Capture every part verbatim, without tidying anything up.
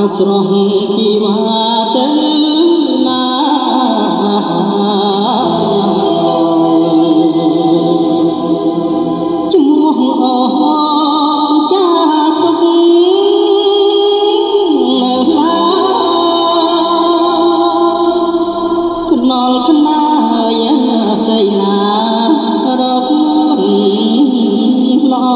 ស្រស់ជីវ៉ាទៅណាជំនួសអស់ចាទុកនៅឡាខ្នល់ខ្នាយសៃណារកល្អ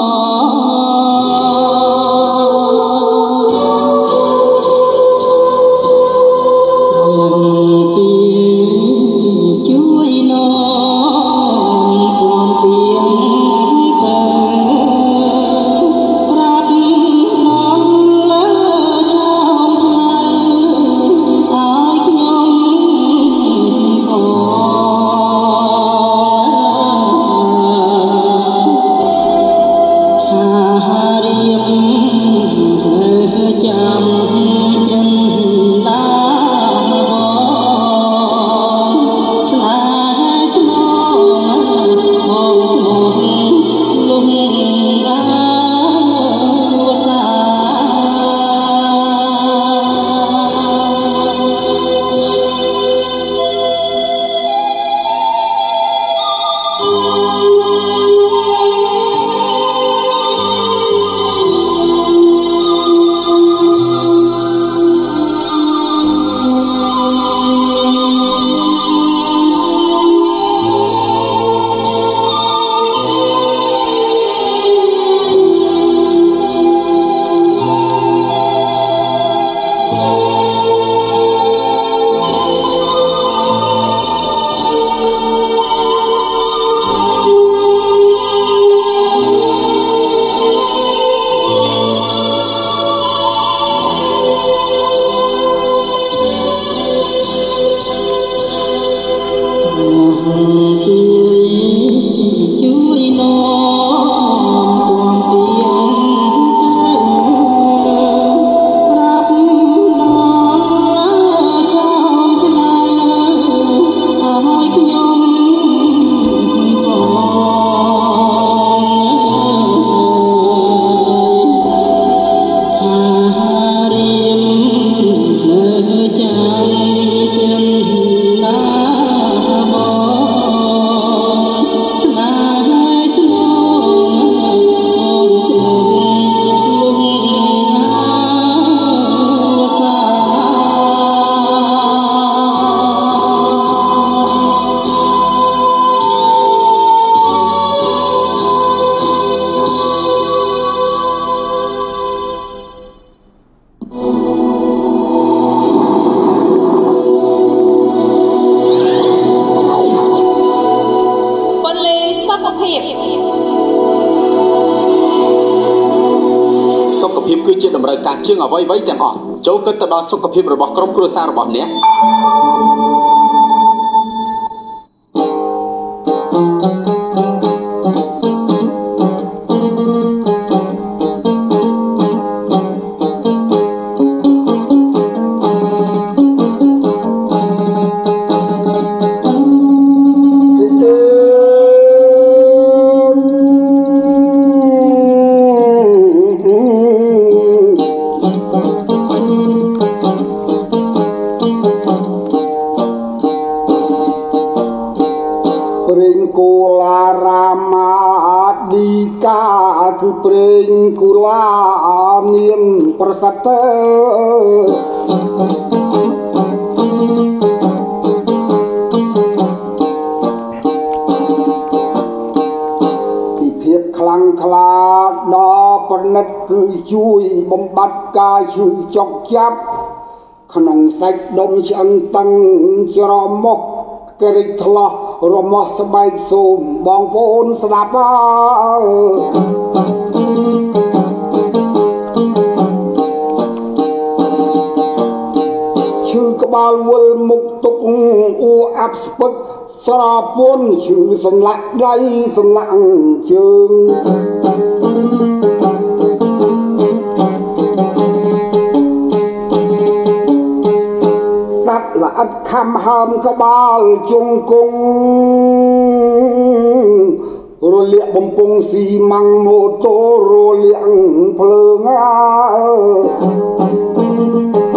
ជាងអ្វីៗទាំងអស់ចូលគិតទៅដល់សុខភាពរបស់ក្រុមគ្រួសាររបស់អ្នកព្រេងគូឡាមានប្រសិទ្ធិពីភាពខ្លាំងក្លាដ៏ប្រណិតគឺជួយបំបត្តិការឈឺចុកចាប់ក្នុងសាច់ដុំឆ្អឹងតឹងច្រមុះក្រិចថ្លោះរមាស់ស្បែកសូមបងប្អូនស្ដាប់អើឈឺក្បាលវិលមុខទុកអួអាប់ស្ពឹកស្រពោនឈឺសន្លាក់ដៃសន្លាក់ជើងសត្វល្អិតខំហើមក្បាលជង្គង់រលាកបំពង់ស៊ីម៉ាំងម៉ូតូរលាកភ្លើង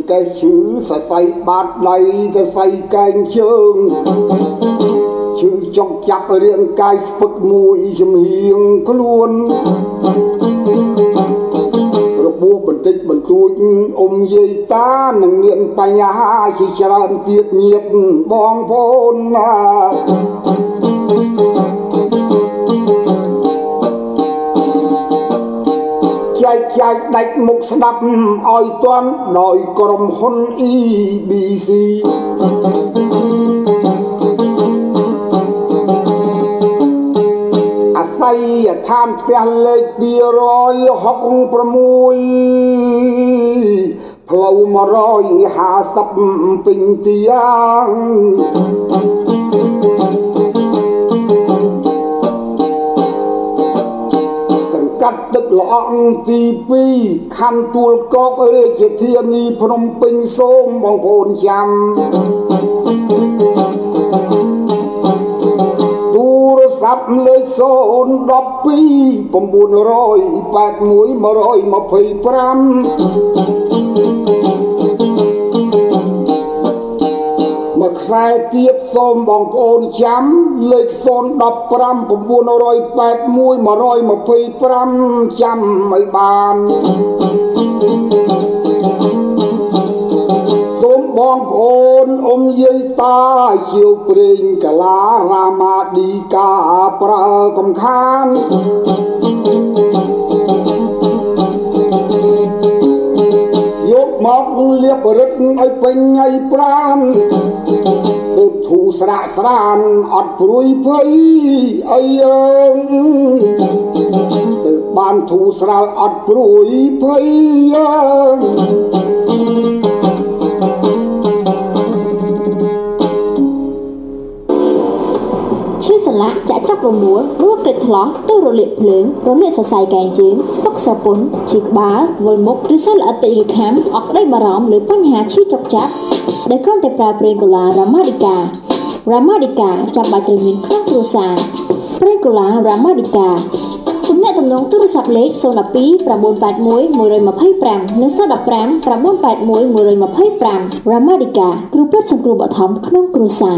cái chữ sa say bát đầy sa say canh chương chữ trong chắp riêng cái phật mũi chấm hiền có luôn rồi buộc bình tích bình tôi ông dây ta nâng niệm bài nhà khi tràn tiết nhiệt bong phôn chạy chạy đánh mục đập oi toán đòi cầm hôn y bì xì à say than phèn lệch bia rồi họcประมวย phlau mà rồi hạ sập bình tiếng cắt tức lõng tì pi khăn tuol cốc ơi chỉ thiên nghi phnom penh xôm bong phồn chăm tu sắp lấy xôn đập pi bom buồn rồi bạc mũi mà rồi mà phơi pram mà khai tiếp xôm bong phồn chăm lấy xôn đập pram bom buồn rồi bạc mũi mà rồi mà phơi pram chăm mấy bàn xôm bong phồn ông dây ta chiều pring cả lá rama đi cả pra cầm khan yop mọc liệp rực ai pin ai pram từ thủ sạ sàn ọt pruy phơi ai từ ban thủ sạ ọt pruy phơi chia sẻ lại trả chóc rồi múa đua kịch ló tư rồi liệp lưỡng rồi liệp sải sải càng chiến spok sapun chỉ bá với một đứa sát là tị được khám ở đây bà rõm lưỡi bánh hà chi chọc chát để con tay pra pregula ramadika ramadika chạm bài từ miền khác rosa pregula ramadika tụm nè tụm nông tư sạp lết sâu nạp pí pram bốn bát muối mùi rồi mà phây pram nên sao đập pram pram bốn bát muối mùi rồi mà phây pram ramadika grupet sang group ở thom khung rosa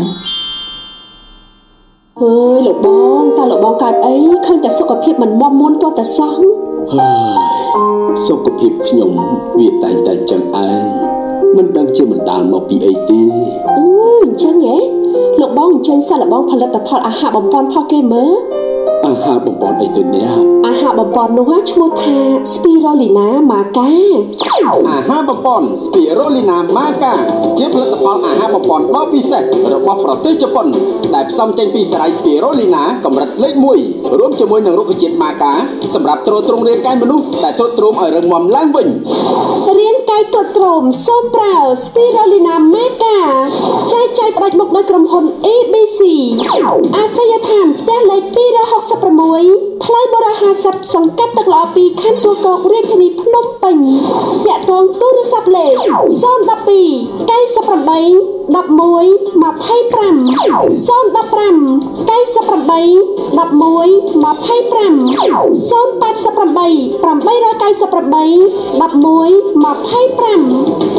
ơi lục bong ta lục bong card ấy khơiแต่สุขภาพมันมอมม้วนตัวแต่ซ้องสุขภาพขยมเวียแต่แต่จังไอมันดังเชื่อมันดานมาปีไอตีโอ้ยจังไงลกบ้องจังซาลกบ้องผลิตภัณฑ์อาหารบำปอนพ่อเกมเมอร์อาหารบำปอนไอตัวเนี้ยอาหารบำปอนนัวชั่วทาสปิโรลินามาก้าอาหารบำปอนสปิโรลินามาก้าเชื่อผลิตภัณฑ์อาหารบำปอนรอบพิเศษระบบประเทศญี่ปุ่นแต่ซ้ำเจนปีสไลสปิโรลินากำลังเล็กมวยร่วมจมวยหนึ่งรูปจิตมาก้าสำหรับตรวจตรงเรียนการมนุษย์แต่ตรวจตรงเอริงมอมล้างวิ่งเรียนการตรวจตรงส้มเปล่าสปิโรลินามาก้าใจใจประดับมุกโดยกรมพล เอ บี ซี อาศัยฐานแป้งเล็กปีละหกสิบประมวยพลายบราหาสับสังกัดตลอดปีขั้นตัวกอกเรียกคณีพนมเป่งอยากตองตู้รศัพท์เล็กซ่อนดับปีใกล้สับประใบดับมวยมาไพ่ปรำซ่อนดับปรำใกล้สับประใบดับมวยมาไพ่ปรำซ่อนปัดสับประใบปรำใบระไกสับประใบดับมวยมาไพ่ปรำ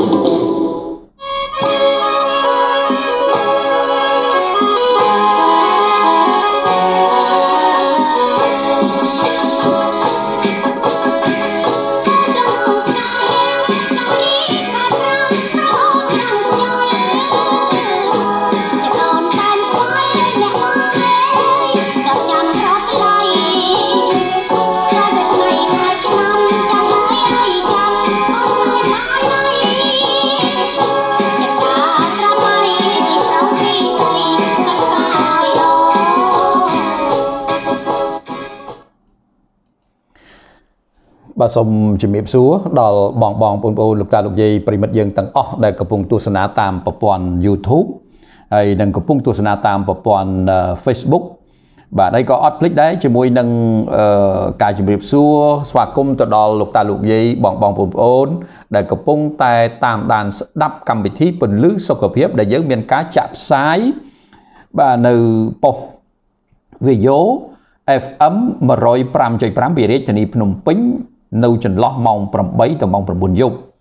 bà sông chìm miệp xúa đào bong bong bồn bồn lục ta lục dây primat dân tầng ó đại cặp bung tu sanh tam bậc quan YouTube hay đằng cặp bung tu sanh tam bậc quan Facebook và đây có hot click đấy chỉ môi nâng cài chìm miệp xúa xóa cung từ đào lục ta lục dây bong bong bồn bồn đại cặp bung tai tam đàn đắp cầm vị trí bình lưới sâu cặp hiệp để dẫn miền cá chạm sái và từ po video ép em mà rồi pram chơi pram bị rết thì phnom penh nâu chân lót mong pram bấy từ mong pram buồn dục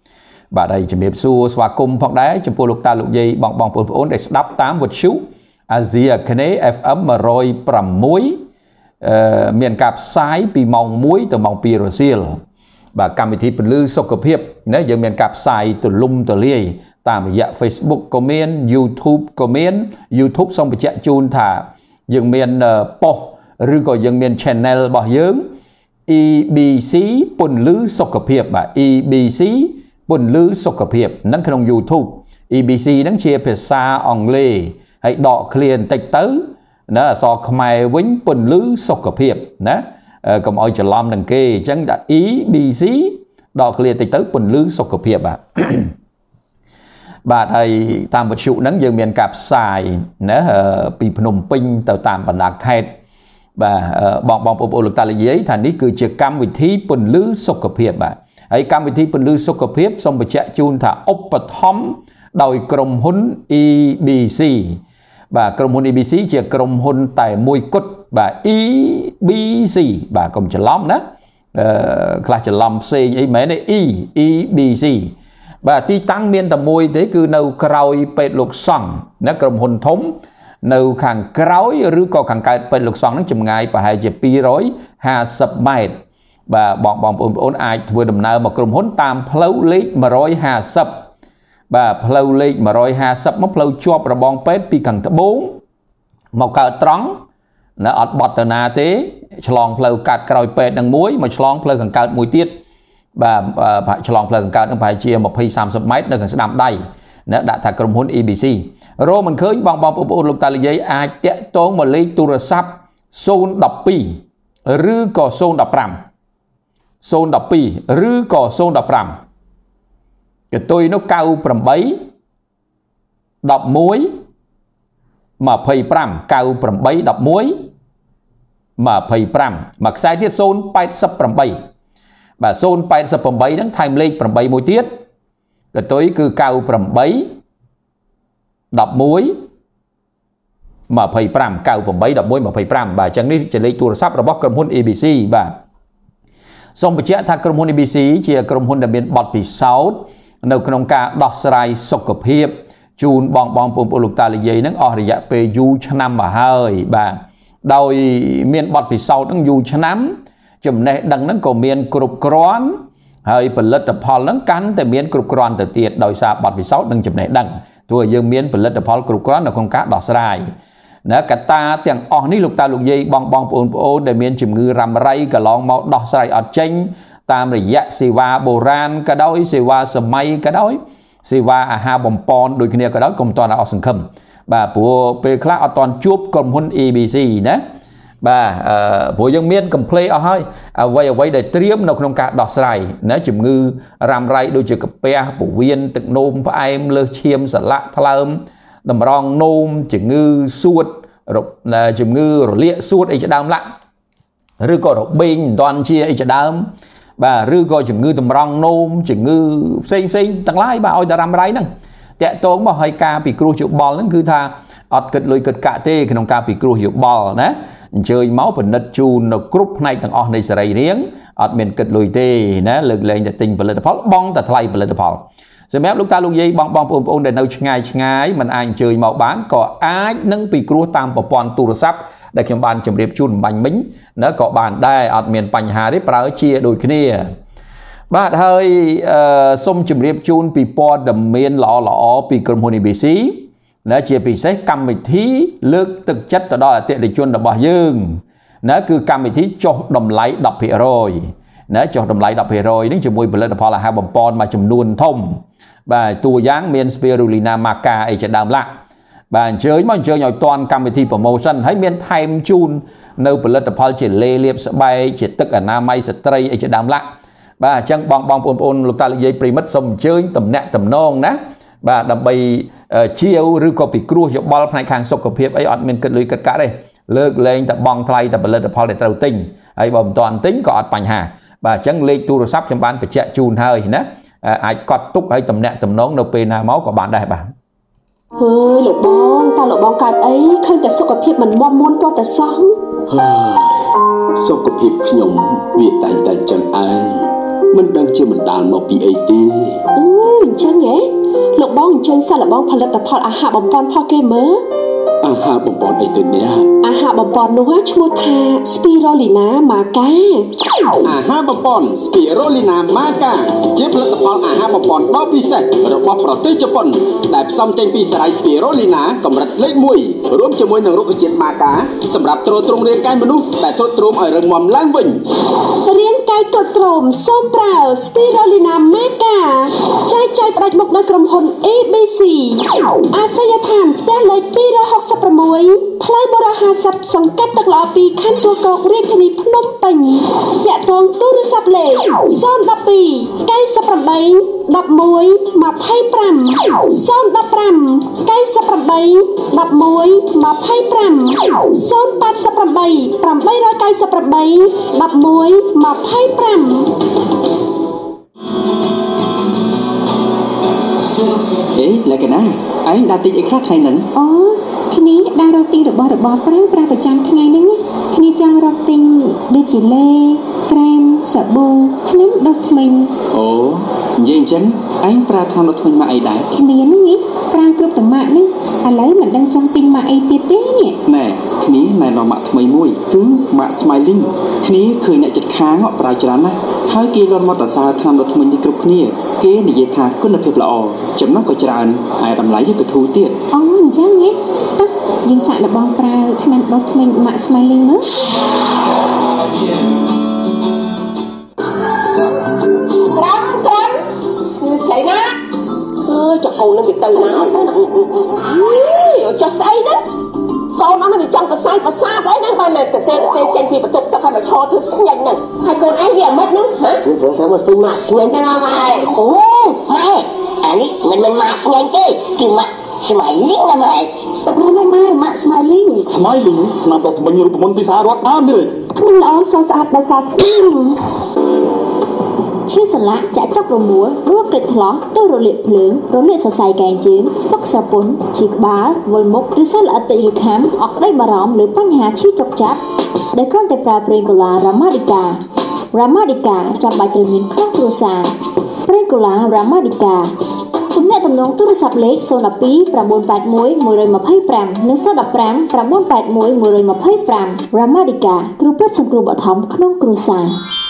បាទហើយជំរាបសួរស្វាគមន៍ផងដែរចំពោះលោកតាលោកយាយបងបងប្អូនដែលស្ដាប់តាមវិទ្យុអាស៊ីអាគ្នេយ៍ เอฟ เอ็ม một không sáu អឺមានការផ្សាយពីម៉ោងមួយទៅម៉ោងពីររសៀលបាទកម្មវិធីពលឺសុខភាពណាយើងមានការផ្សាយទូលំទូលាយតាមរយៈ Facebook ក៏មាន YouTube ក៏មាន YouTube សូមបញ្ជាក់ជូនថាយើងមានប៉ុស្តិ៍ឬក៏យើងមាន channel របស់យើង អ៊ី ប៊ី ซี ពន្លឺសុខភាពបាទ អ៊ី ប៊ី ซี ពន្លឺសុខភាពហ្នឹងក្នុង YouTube អ៊ី ប៊ី ซี ហ្នឹងជាភាសាអង់គ្លេសហើយដកឃ្លាបន្តិចទៅណាអក្សរខ្មែរវិញពន្លឺសុខភាពណាកុំឲ្យច្រឡំនឹងគេអញ្ចឹងដាក់ អ៊ី ប៊ី ซี ដកឃ្លាបន្តិចទៅពន្លឺសុខភាពបាទបាទហើយតាមវិទ្យុហ្នឹងយើងមានការផ្សាយណាពីភ្នំពេញទៅតាមបណ្ដាខេត្តបាទបងបងប្អូនលោកតាលោកយាយថានេះគឺជាកម្មវិធីពន្លឺសុខភាពបាទហើយកម្មវិធីពន្លឺសុខភាពសូមបញ្ជាក់ជូនថាឧបត្ថម្ភដោយក្រុមហ៊ុន អ៊ី ប៊ី ซี បាទក្រុមហ៊ុន អ៊ី ប៊ី ซี ជាក្រុមហ៊ុនតែមួយគត់បាទ អ៊ី ប៊ី ซี បាទកុំច្រឡំណាអឺខ្លះច្រឡំផ្សេងអីមែនទេ E អ៊ី ប៊ី ซี បាទទីតាំងមានតែមួយទេគឺនៅក្រោយពេទ្យលោកសង្ឃណាក្រុមហ៊ុនធំនៅខាងក្រោយឬក៏ខាងកើតពេទ្យលោកសង្ឃហ្នឹងចម្ងាយប្រហែលជាពីរห้าสิบម៉ែត្របាទបងបងប្អូនអាចធ្វើដំណើរមកក្រុមហ៊ុនតាមផ្លូវលេខmột trăm hai mươiបាទផ្លូវលេខmột trăm hai mươiមកផ្លូវជាប់របងពេទ្យពីខាងត្បូងមកកើតត្រង់ណាអត់បត់ទៅណាទេឆ្លងផ្លូវកាត់ក្រោយពេទ្យនឹងមួយមកឆ្លងផ្លូវខាងកើតមួយទៀតបាទឆ្លងផ្លូវខាងកើតនឹងប្រហែលជាยี่สิบ 30ម៉ែត្រនៅខាងស្ដាំដៃណាដាក់ថាក្រុមហ៊ុន អ៊ី ប៊ី ซี រកមិនឃើញបងបងប្អូនលោកតាលោកយាយអាចតាក់ទងមកលេខទូរស័ព្ទศูนย์ หนึ่ง สองឬក៏ศูนย์ หนึ่ง ห้า ศูนย์ หนึ่ง สองឬក៏ศูนย์ หนึ่ง ห้าកតុយនោះ九八 11 25 9 8 11 25មួយខ្សែទៀតศูนย์ แปด แปดបាទศูนย์ แปด แปดហ្នឹងថែមលេខแปดមួយទៀតកតុយគឺ九八 11 25 25 បាទអញ្ចឹងនេះជាលេខទូរស័ព្ទរបស់ក្រុមហ៊ុន អ៊ី ប៊ី ซี បាទសូមបញ្ជាក់ថាក្រុមហ៊ុន អ៊ី ប៊ី ซี ជាក្រុមហ៊ុនដែលមានបទពិសោធន៍នៅក្នុងការដោះស្រាយសុខភាពជូនបងបងប្អូនលោកតាលោកយាយនឹងអស់រយៈពេលយូរឆ្នាំមកហើយបាទដោយមានបទពិសោធន៍នឹងយូរឆ្នាំចំណេះដឹងនឹងក៏មានគ្រប់គ្រាន់ហើយផលិតផលនឹងកាន់តែមានគ្រប់គ្រាន់ទៅទៀតដោយសារបទពិសោធន៍និងចំណេះដឹងទោះយើងមានផលិតផលគ្រប់គ្រាន់នៅក្នុងការដោះស្រាយណាកត្តាទាំងអស់នេះលោកតាលោកយាយបងបងប្អូនប្អូនដែលមានជំងឺរ៉ាំរ៉ៃកន្លងមកដោះស្រាយអត់ចេញតាមរយៈសេវាបុរាណក៏ដោយសេវាសម័យក៏ដោយសេវាអាហារបំពន់ដូចគ្នាក៏ដោយកុំតន់អស់សង្ឃឹមបាទព្រោះពេលខ្លះអត់តន់ជួបក្រុមហ៊ុន អ៊ី ប៊ី ซี ណាបាទអឺព្រោះយើងមាន complaint អស់ហើយអ្វីអ្វីដែលត្រៀមនៅក្នុងការដោះស្រាយណាជំងឺរ៉ាំរ៉ៃដូចជាកាពះពោះវៀនទឹកនោមផ្អែមលើសឈាមសន្លាក់ថ្លើមតម្រងនោមជំងឺសួតជំងឺរលាកសួតអីជាដើមឡាក់ឬក៏របេងមិនទាន់ជាអីជាដើមបាទឬក៏ជំងឺតម្រង់នោមជំងឺផ្សេងផ្សេងទាំងឡាយបាទឲ្យតារ៉ាំរ៉ៃហ្នឹងតាក់ទងមកឲ្យការពិគ្រោះយោបល់ហ្នឹងគឺថាអត់គិតលុយគិតកាក់ទេក្នុងការពិគ្រោះយោបល់ណាអញ្ជើញមកពិនិត្យជូននៅគ្រប់ផ្នែកទាំងអស់នៃសរីរាង្គអត់មានគិតលុយទេណាលើកលែងតែទិញផលិតផលបង់តែថ្លៃផលិតផលសម្រាប់លោកតាលោកយាយបងបងប្អូនប្អូនដែលនៅឆ្ងាយឆ្ងាយមិនអាចអញ្ជើញមកបានក៏អាចនឹងពិគ្រោះតាមប្រព័ន្ធទូរស័ព្ទដែលខ្ញុំបានជម្រាបជូនបាញ់មិញណាក៏បានដែរអត់មានបញ្ហាទេប្រើជាដូចគ្នាបាទហើយសូមជម្រាបជូនពីព័ត៌មានល្អល្អពីក្រុមហ៊ុន អ៊ី ប៊ី ซี ណាជាពិសេសកម្មវិធីលើកទឹកចិត្តទៅដល់អតិថិជនរបស់យើងណាគឺកម្មវិធីចុះតម្លៃ ដប់ភាគរយ ណាចុះតម្លៃ ដប់ភាគរយ នេះជាមួយផលិតផលអាហារបំពន់មួយចំនួនធំបាទតួយ៉ាងមាន Spirulina Maca អីជាដើមឡាក់បាទអញ្ជើញមកអញ្ជើញឲ្យតាន់កម្មវិធី promotion ហើយមានថែមជូននៅផលិតផលជាលេលាបស្បែកជាទឹកអនាម័យស្ត្រីអីជាដើមឡាក់បាទអញ្ចឹងបងបងប្អូនប្អូនលោកតាលោកយាយប្រិមិត្តសូមអញ្ជើញតំណាក់តំណងណាបាទដើម្បីជាវឬក៏ពិគ្រោះយោបល់ផ្នែកខាងសុខភាពអីអត់មានគិតលុយគិតកាក់ទេលើកលែងតែបង់ថ្លៃតែផលិតផលដែលត្រូវទិញហើយបើមិនទាន់ទិញក៏អត់បញ្ហាបាទអញ្ចឹងលេខទូរស័ព្ទខ្ញុំបានបញ្ជាក់ជូនហើយណាអាចកត់ទុកហើយតំណាក់តំណងនៅពេលណាមកក៏បានដែរបាទเฮ้ยលោកបងតើលោកបងកើតអីឃើញតែសុខភាពមិនមាំមួនទាល់តែសោះសុខភាពខ្ញុំវាតែងតែចឹងឯង mình đang chưa mình đàn một pi at Ồ, chân nghe lục bong chân sao là bongផលិតផលអាហារបំពន់ផុសគេមើលអាហារបំពន់អីទៅនេះអាហារបំពន់នោះឈ្មោះថា Spirulina maca អាហារបំពន់ Spirulina maca ជាផលិតផលអាហារបំពន់ដ៏ពិសេសរបស់ប្រទេសជប៉ុនដែលផ្សំចេញពីសារាយ Spirulina កម្រិតលេខមួយរួមជាមួយនឹងរុក្ខជាតិ maca សម្រាប់ទ្រទ្រង់រាងកាយមនុស្សដែលទ្រុឌទ្រោមឲ្យរឹងមាំឡើងវិញរាងកាយទ្រុឌទ្រោមសូមប្រើ Spirulina maca ចែកចាយផ្ដាច់មុខដោយក្រុមហ៊ុន A B C អាសយដ្ឋានផ្ទះលេខtwo six sixផ្លូវបរហាសិបសង្កាត់ទឹកល្អពីរខណ្ឌទួលគោករាជធានីភ្នំពេញតាក់ទងទូរស័ព្ទលេខzero one two nine eight one one two five zero one five nine eight one អេលក្ខណៈឯងដាក់ទីអីខ្លះថ្ងៃហ្នឹងអូគ្នាដើររកទិញរបស់របរប្រើប្រាស់ប្រចាំថ្ងៃហ្នឹងគ្នាចង់រកទិញដូចជាលេក្រែមសាប៊ូថ្នាំដុសធ្មេញអូនិយាយអញ្ចឹងឯងប្រើថ្នាំដុសធ្មេញមកអីដែរគ្នាហ្នឹងប្រើគ្រប់តម៉ាក់ហ្នឹងឥឡូវមិនដឹងចង់ទិញម៉ាក់អីទៀតទេនេះណែគ្នាណែនាំម៉ាក់ថ្មីមួយគឺម៉ាក់ Smiling គ្នាឃើញអ្នកចិត្តខាងប្រើច្រើនណាស់ហើយគេលន់មកតសើថ្នាំដុសធ្មេញនេះគ្រប់គ្នាគេនិយាយថាគុណភាពល្អចំណុះក៏ច្រើនហើយតម្លៃក៏ធូរទៀតអូអញ្ចឹងហ៎តោះយើងសាកល្បងប្រើថ្នាំដុសធ្មេញម៉ាក់ Smiling មើល Chạy nè Ơ, cho con nó bị từ nào tới nè Cho say đó Con nó nó bị trong cái say và xa đấy nè Con này tên tên chân thì bà tục tất cả mà cho thứ nhanh nè Hai con ai bị mất nữa hả? Rồi sao mà phim mạc nhanh thế nào mày? Ồ, mày Anh mình mình mạc nhanh chứ Chứ mạc Smiling là mày Sao mày mày mạc Smiling Smiling kenapa menyuruh pemerintah sahabat ambil Mình lo sao sao bà sao Smiling ឈឺសន្លាក់ចាក់ចុករមួលដួលក្រិចថ្លោះទៅរលាកភ្លើងរលាកសរសៃកែងជើងស្ពឹកស្រពន់ឈឺក្បាលវិលមុខឬសើល្អិតតិចឬខាំអស់ក្តីបារម្ភលើបញ្ហាឈឺចុកចាប់ដែលគ្រាន់តែប្រើប្រេងកូឡារ៉ាម៉ាឌីកា រ៉ាម៉ាឌីកាចាំបាច់ត្រូវមានក្នុងគ្រួសារប្រេងកូឡារ៉ាម៉ាឌីកាទំនាក់ទំនងទូរស័ព្ទលេខzero one two nine eight one one two fiveនិងzero one five nine eight one one two fiveរ៉ាម៉ាឌីកាគ្រូពេទ្យសង្គ្រោះបឋមក្នុងគ្រួសារ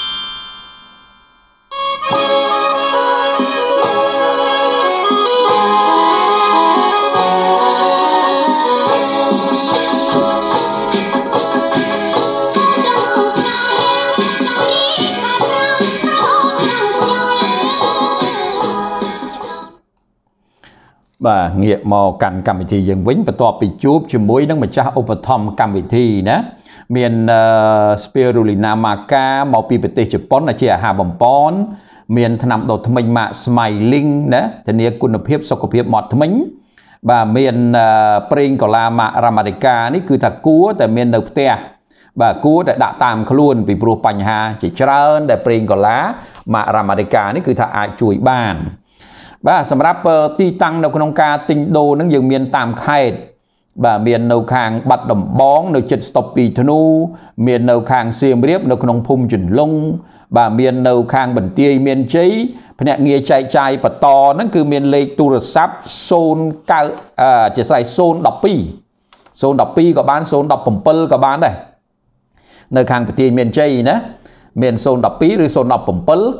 បាទងាកមកកាន់កម្មវិធីយើងវិញបន្ទាប់ពីជួបជាមួយនឹងម្ចាស់ឧបត្ថម្ភកម្មវិធីណាមាន Spirulina maca មកពីប្រទេសជប៉ុនជាអាហារបំពន់មានថ្នាំដុសធ្មេញ ម៉ាក Smiling ណាធានាគុណភាពសុខភាពមាត់ធ្មេញបាទមានប្រេងកូឡាម៉ាក Ramatica នេះគឺថាគួរតែមាននៅផ្ទះបាទគួរតែដាក់តាមខ្លួនពីព្រោះបញ្ហាជាច្រើនដែលប្រេងកូឡាម៉ាក Ramatica នេះគឺថាអាចជួយបាន បាទសម្រាប់ទីតាំងនៅក្នុងការទិញដូរនឹងយើងមានតាមខេត្តបាទមាននៅខាងបាត់ដំបងនៅជិតស្តុបពីធ្នូមាននៅខាងសៀមរាបនៅក្នុងភូមិជន្លង់បាទមាននៅខាងបន្ទាយមានជ័យភ្នាក់ងារចែកចាយបន្តហ្នឹងគឺមានលេខទូរស័ព្ទzero nineអឺជាស្រ័យzero one two zero one twoក៏បានzero one sevenក៏បានដែរនៅខាងបន្ទាយមានជ័យណាមានzero one twoឬzero one seven nine eight four four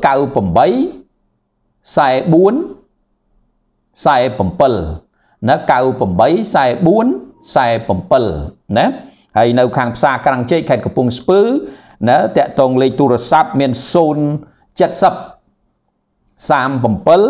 four sevenណាnine eight eight four four sevenណាហើយនៅខាងផ្សារក្រាំងជ័យខេត្តកំពង់ស្ពឺណាតាក់ទងលេខទូរស័ព្ទមានzero seven zero thirty-seven fifty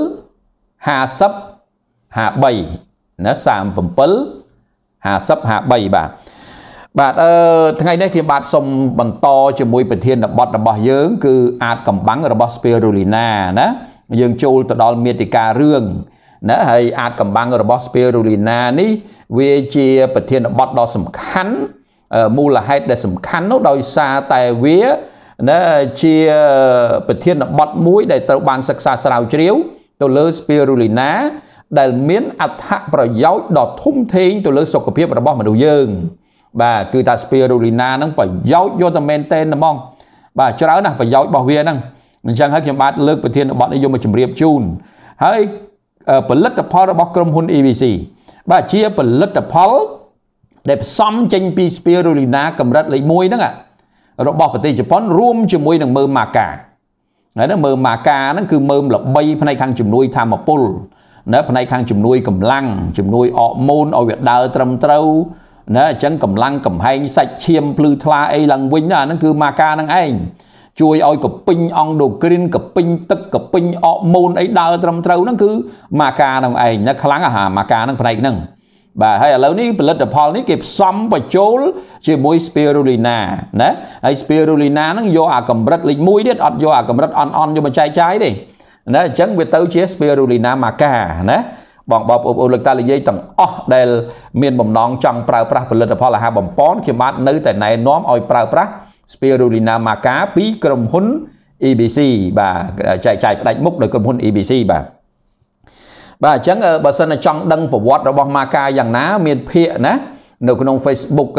fifty-threeណាthirty-seven fifty fifty-threeបាទបាទអឺថ្ងៃនេះខ្ញុំបាទសូមបន្តជាមួយប្រធានបទរបស់យើងគឺអាចកំបាំងរបស់ Spirulina ណាយើងចូលទៅដល់មាតិការឿងណាហើយអាចកំបាំងរបស់ Spirulina នេះវាជាប្រធានបទដ៏សំខាន់មូលហេតុដែលសំខាន់នោះដោយសារតែវាណាជាប្រធានបទមួយដែលត្រូវបានសិក្សាស្រាវជ្រាវទៅលើ Spirulina ដែលមានអត្ថប្រយោជន៍ដ៏ធំធេងទៅលើសុខភាពរបស់មនុស្សយើងបាទគឺថា Spirulina ហ្នឹងប្រយោជន៍យកតែមែនទែនហ្មងបាទច្រើនណាស់ប្រយោជន៍របស់វាហ្នឹង mình chẳng hay bạn lựcประเทศbọn ấy dùng một chấm riệp chun hayผลิตផលរបស់ក្រុមហ៊ុន E B C បាទជាផលិតផលដែលផ្សំចេញពី spirulina កម្រិតលេខមួយហ្នឹងរបស់ប្រទេសជប៉ុនរួមជាមួយនឹងមើមម៉ាកាហើយហ្នឹងមើមម៉ាកាហ្នឹងគឺមើមល្បីផ្នែកខាងជំនួយធម្មពលណាផ្នែកខាងជំនួយកម្លាំងជំនួយអរម៉ូនឲ្យវាដើរត្រឹមត្រូវណាអញ្ចឹងកម្លាំងកំហែងសាច់ឈាមភ្លឺថ្លាអីឡើងវិញណាហ្នឹងគឺម៉ាកាហ្នឹងឯងជួយឲ្យកពេញអង់ដូគ្រីនកពេញទឹកកពេញអរម៉ូនអីដើរត្រឹមត្រូវហ្នឹងគឺម៉ាកាហ្នឹងឯងណាខ្លាំងអាហាម៉ាកាហ្នឹងផ្នែកហ្នឹងបាទហើយឥឡូវនេះផលិតផលនេះគេផ្សំបញ្ចូលជាមួយ spirulina ណាហើយ spirulina ហ្នឹងយកអាកម្រិតលេខមួយទៀតអត់យកអាកម្រិតអន់អន់យកមកចែកចាយទេណាអញ្ចឹងវាទៅជា spirulina maca ណាបងបងប្អូនលោកតានិយាយទាំងអស់ដែលមានបំណងចង់ប្រើប្រាស់ផលិតផលអាហារបំពន់ខ្ញុំបាទនៅតែណែនាំឲ្យប្រើប្រាស់ spirulina maca ពីក្រុមហ៊ុន E B C បាទចែកចាយផ្ដាច់មុខដោយក្រុមហ៊ុន E B C បាទបាទអញ្ចឹងបើសិនចង់ដឹងប្រវត្តិរបស់ Maca យ៉ាងណាមានភាគណានៅក្នុង Facebook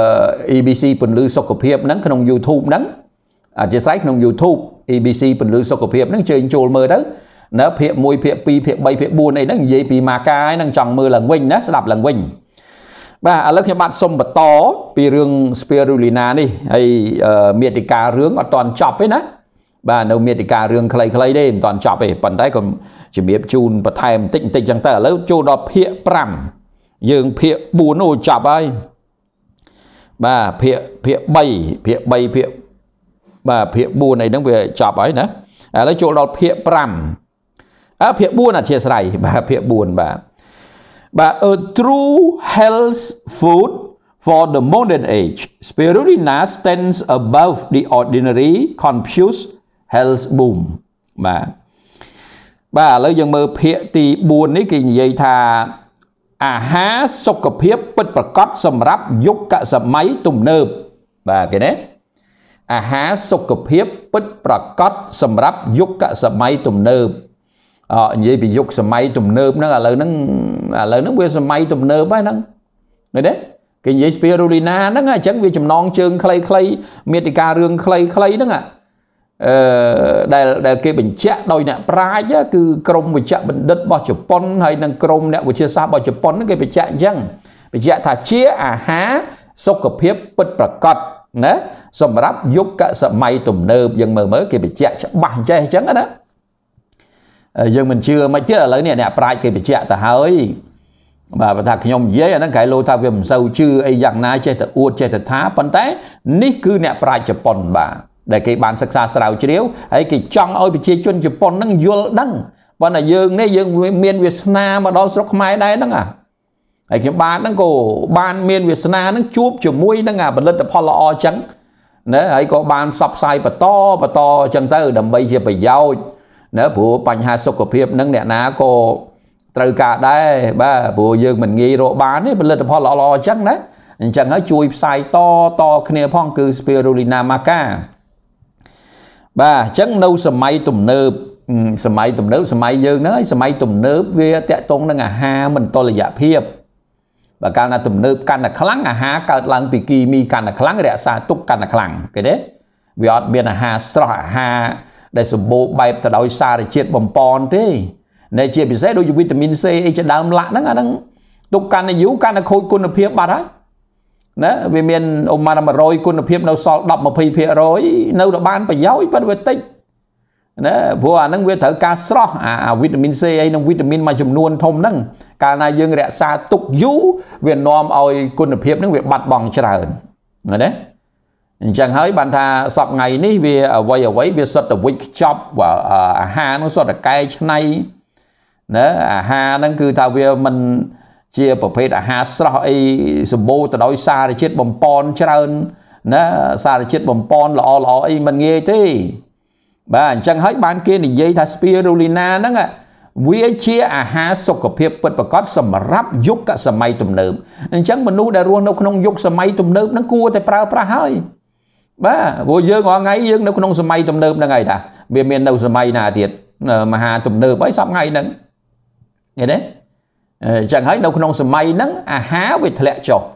E B C ពន្លឺសុខភាពហ្នឹងក្នុង YouTube ហ្នឹងអធិស្ឋានក្នុង YouTube E B C ពន្លឺសុខភាពហ្នឹងជើញចូលមើលទៅណាភាគមួយភាគពីរភាគបីភាគបួនអីហ្នឹងនិយាយពី Maca ហ្នឹងចង់មើលឡើងវិញណាស្ដាប់ឡើងវិញបាទឥឡូវខ្ញុំបាទសុំបន្តពីរឿង Spirulina នេះហើយមេតិការឿងអត់ទាន់ចប់ទេណាបាទនៅមេតិការឿងខ្លីៗទេមិនទាន់ចប់ទេប៉ុន្តែក៏ជំរាបជូនបន្ថែមបន្តិចបន្តិចចឹងទៅឥឡូវចូលដល់ភាគប្រាំយើងភាគបួននោះចាប់ហើយបាទភាគភាគបីភាគបីភាគបាទភាគបួនអីហ្នឹងវាចប់ហើយណាឥឡូវចូលដល់ភាគប្រាំអើភាគបួនអធិស្ឋានបាទភាគបួនបាទបាទ a true health food for the modern age spirulina stands above the ordinary confused health boom បាទបាទឥឡូវយើងមើលភាគទីបួននេះគេនិយាយថាអាហារសុខភាពពិតប្រាកដសម្រាប់យុគសម័យទំនើបបាទគេណាអាហារសុខភាពពិតប្រាកដសម្រាប់យុគសម័យទំនើបអនិយាយពីយុគសម័យទំនើបហ្នឹងឥឡូវហ្នឹងឥឡូវហ្នឹងវាសម័យទំនើបហើយហ្នឹងឃើញទេគេនិយាយ spirulina ហ្នឹងអញ្ចឹងវាចំណងជើងខ្លីៗមេតិការឿងខ្លីៗហ្នឹងអឺដែលដែលគេបញ្ជាក់ដោយអ្នកប្រាជ្ញគឺក្រមវិជ្ជបណ្ឌិតរបស់ជប៉ុនហើយនិងក្រមអ្នកវិទ្យាសាស្ត្ររបស់ជប៉ុនគេបញ្ជាក់អញ្ចឹងបញ្ជាក់ថាជាអាហារសុខភាពពិតប្រាកដណាសម្រាប់យុគសម័យទំនើបយើងមើលមើលគេបញ្ជាក់ច្បាស់ចេះអញ្ចឹងណាយើងមិនជឿមិនទៀតឥឡូវនេះអ្នកប្រាជ្ញគេបញ្ជាក់ទៅហើយបាទបើថាខ្ញុំនិយាយអាហ្នឹងគេលោថាវាមិនសូវជឿអីយ៉ាងណាចេះតែអួតចេះតែថាប៉ុន្តែនេះគឺអ្នកប្រាជ្ញជប៉ុនបាទដែលគេបានសិក្សាស្រាវជ្រាវហើយគេចង់ឲ្យប្រជាជនជប៉ុនហ្នឹងយល់ដឹងប៉ុន្តែយើងនេះយើងមានវាសនាមកដល់ស្រុកខ្មែរដែរហ្នឹងអាហើយខ្ញុំបាទហ្នឹងក៏បានមានវាសនាហ្នឹងជួបជាមួយនឹងអាផលិតផលល្អអញ្ចឹងណាហើយក៏បានផ្សព្វផ្សាយបន្តបន្តអញ្ចឹងទៅដើម្បីជាប្រយោជន៍ណាព្រោះបញ្ហាសុខភាពហ្នឹងអ្នកណាក៏ត្រូវការដែរបាទព្រោះយើងមិនងាយរកបានទេផលិតផលល្អៗអញ្ចឹងណាអញ្ចឹងហើយជួយផ្សាយតតគ្នាផងគឺ Spirulina maca បាទអញ្ចឹងនៅសម័យទំនើបសម័យទំនើបសម័យយើងហ្នឹងហើយសម័យទំនើបវាតាក់ទងនឹងអាហារមិនតុល្យភាពបើកាលណាទំនើបកាន់តែខ្លាំងអាហារកើតឡើងពីគីមីកាន់តែខ្លាំងរក្សាទុកកាន់តែខ្លាំងឃើញទេវាអត់មានអាហារស្រស់អាហារដែលសម្បូរបែបទៅដោយសារជាតិបំពន់ទេដែលជាពិសេសដូចជាវីតាមីន C អីជាដើមឡាក់ហ្នឹងអាហ្នឹងទុកកាន់តែយូរកាន់តែខូចគុណភាពបាត់ហើយណាវាមានអ៊ុំម៉ានមួយរយគុណភាពនៅសល់ 10 20% នៅតែបានប្រយោជន៍ប៉ុន្តែវាតិចណាព្រោះអាហ្នឹងវាត្រូវការស្រស់អាវីតាមីន C អីនិងវីតាមីនមួយចំនួនធំហ្នឹងកាលណាយើងរក្សាទុកយូរវានាំឲ្យគុណភាពហ្នឹងវាបាត់បង់ច្រើនណាអញ្ចឹងហើយបានថាសប្តាហ៍នេះវាអ្វីអ្វីវាសុទ្ធតែវិចខ្ចប់អាហារហ្នឹងសុទ្ធតែកែច្នៃណាអាហារហ្នឹងគឺថាវាមិនជាប្រភេទអាហារស្រស់អីសម្បូរទៅដោយសារជាតិបំពន់ច្រើនណាសារជាតិបំពន់ល្អល្អអីមិនងាយទេបាទអញ្ចឹងហើយបានគេនិយាយថា Spirulina ហ្នឹងវាជាអាហារសុខភាពពិតប្រាកដសម្រាប់យុគសម័យទំនើបអញ្ចឹងមនុស្សដែលរស់នៅក្នុងយុគសម័យទំនើបហ្នឹងគួរតែប្រើប្រាស់ហើយបាទព្រោះយើងរាល់ថ្ងៃយើងនៅក្នុងសម័យទំនើបហ្នឹងហើយតាវាមាននៅសម័យណាទៀតមហាទំនើបអីសប្តាហ៍ហ្នឹងឃើញទេអញ្ចឹងហើយនៅក្នុងសម័យហ្នឹងអាហារវាធ្លាក់ចុះ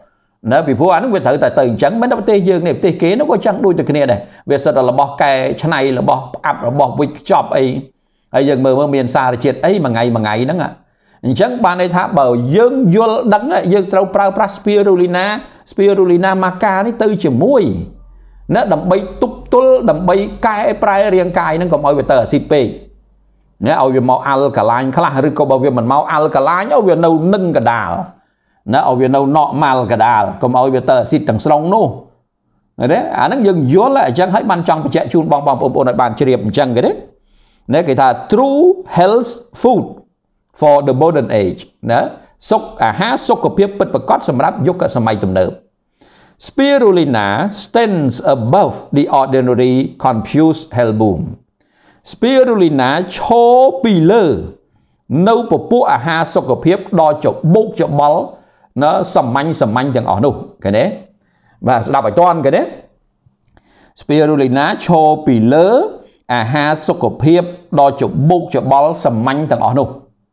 nó bị phù anh nó thử tại từ chẳng mấy nó tê dương này tê kế nó có chẳng đuôi từ kia này về sau đó là bỏ cái chân này là bỏ áp là bỏ vịt chop ấy ấy dừng mờ mờ miền xa là chuyện ấy mà ngày mà ngày đó ạ chẳng ban đây tháp bờ dương vô đắng dương trâu prao pra spirulina spirulina maca đấy tư chỉ muối nó đầm bay túc tul đầm bay cai prai riêng cai nó còn mọi về tờ cp nếu ở về màu alkaline khá là có bao giờ mình màu alkaline ở về nâu nâng cả đào nó ở về nâu nọ mal cả đào còn ở về tờ xịt tầng sông nô đấy à nó dừng vô lại chẳng thấy ban trong chạy chun bong bong ôm ôm lại bàn chìm chẳng cái đấy nếu cái thà true health food for the modern age đó sốc à há sốc của phiếp bật bật cót sầm ráp dục cả sầm mai tầm nợ spirulina stands above the ordinary confused herbum spirulina cho pillar nâu bộ bộ à ha sốc của phiếp đo chọc bốc chọc bó nó sầm manh sầm manh chẳng ở đâu cái đấy và đọc bài toán cái đấy spirulina cho pillar à ha sốc của phiếp đo chọc bốc chọc bó sầm manh chẳng ở đâu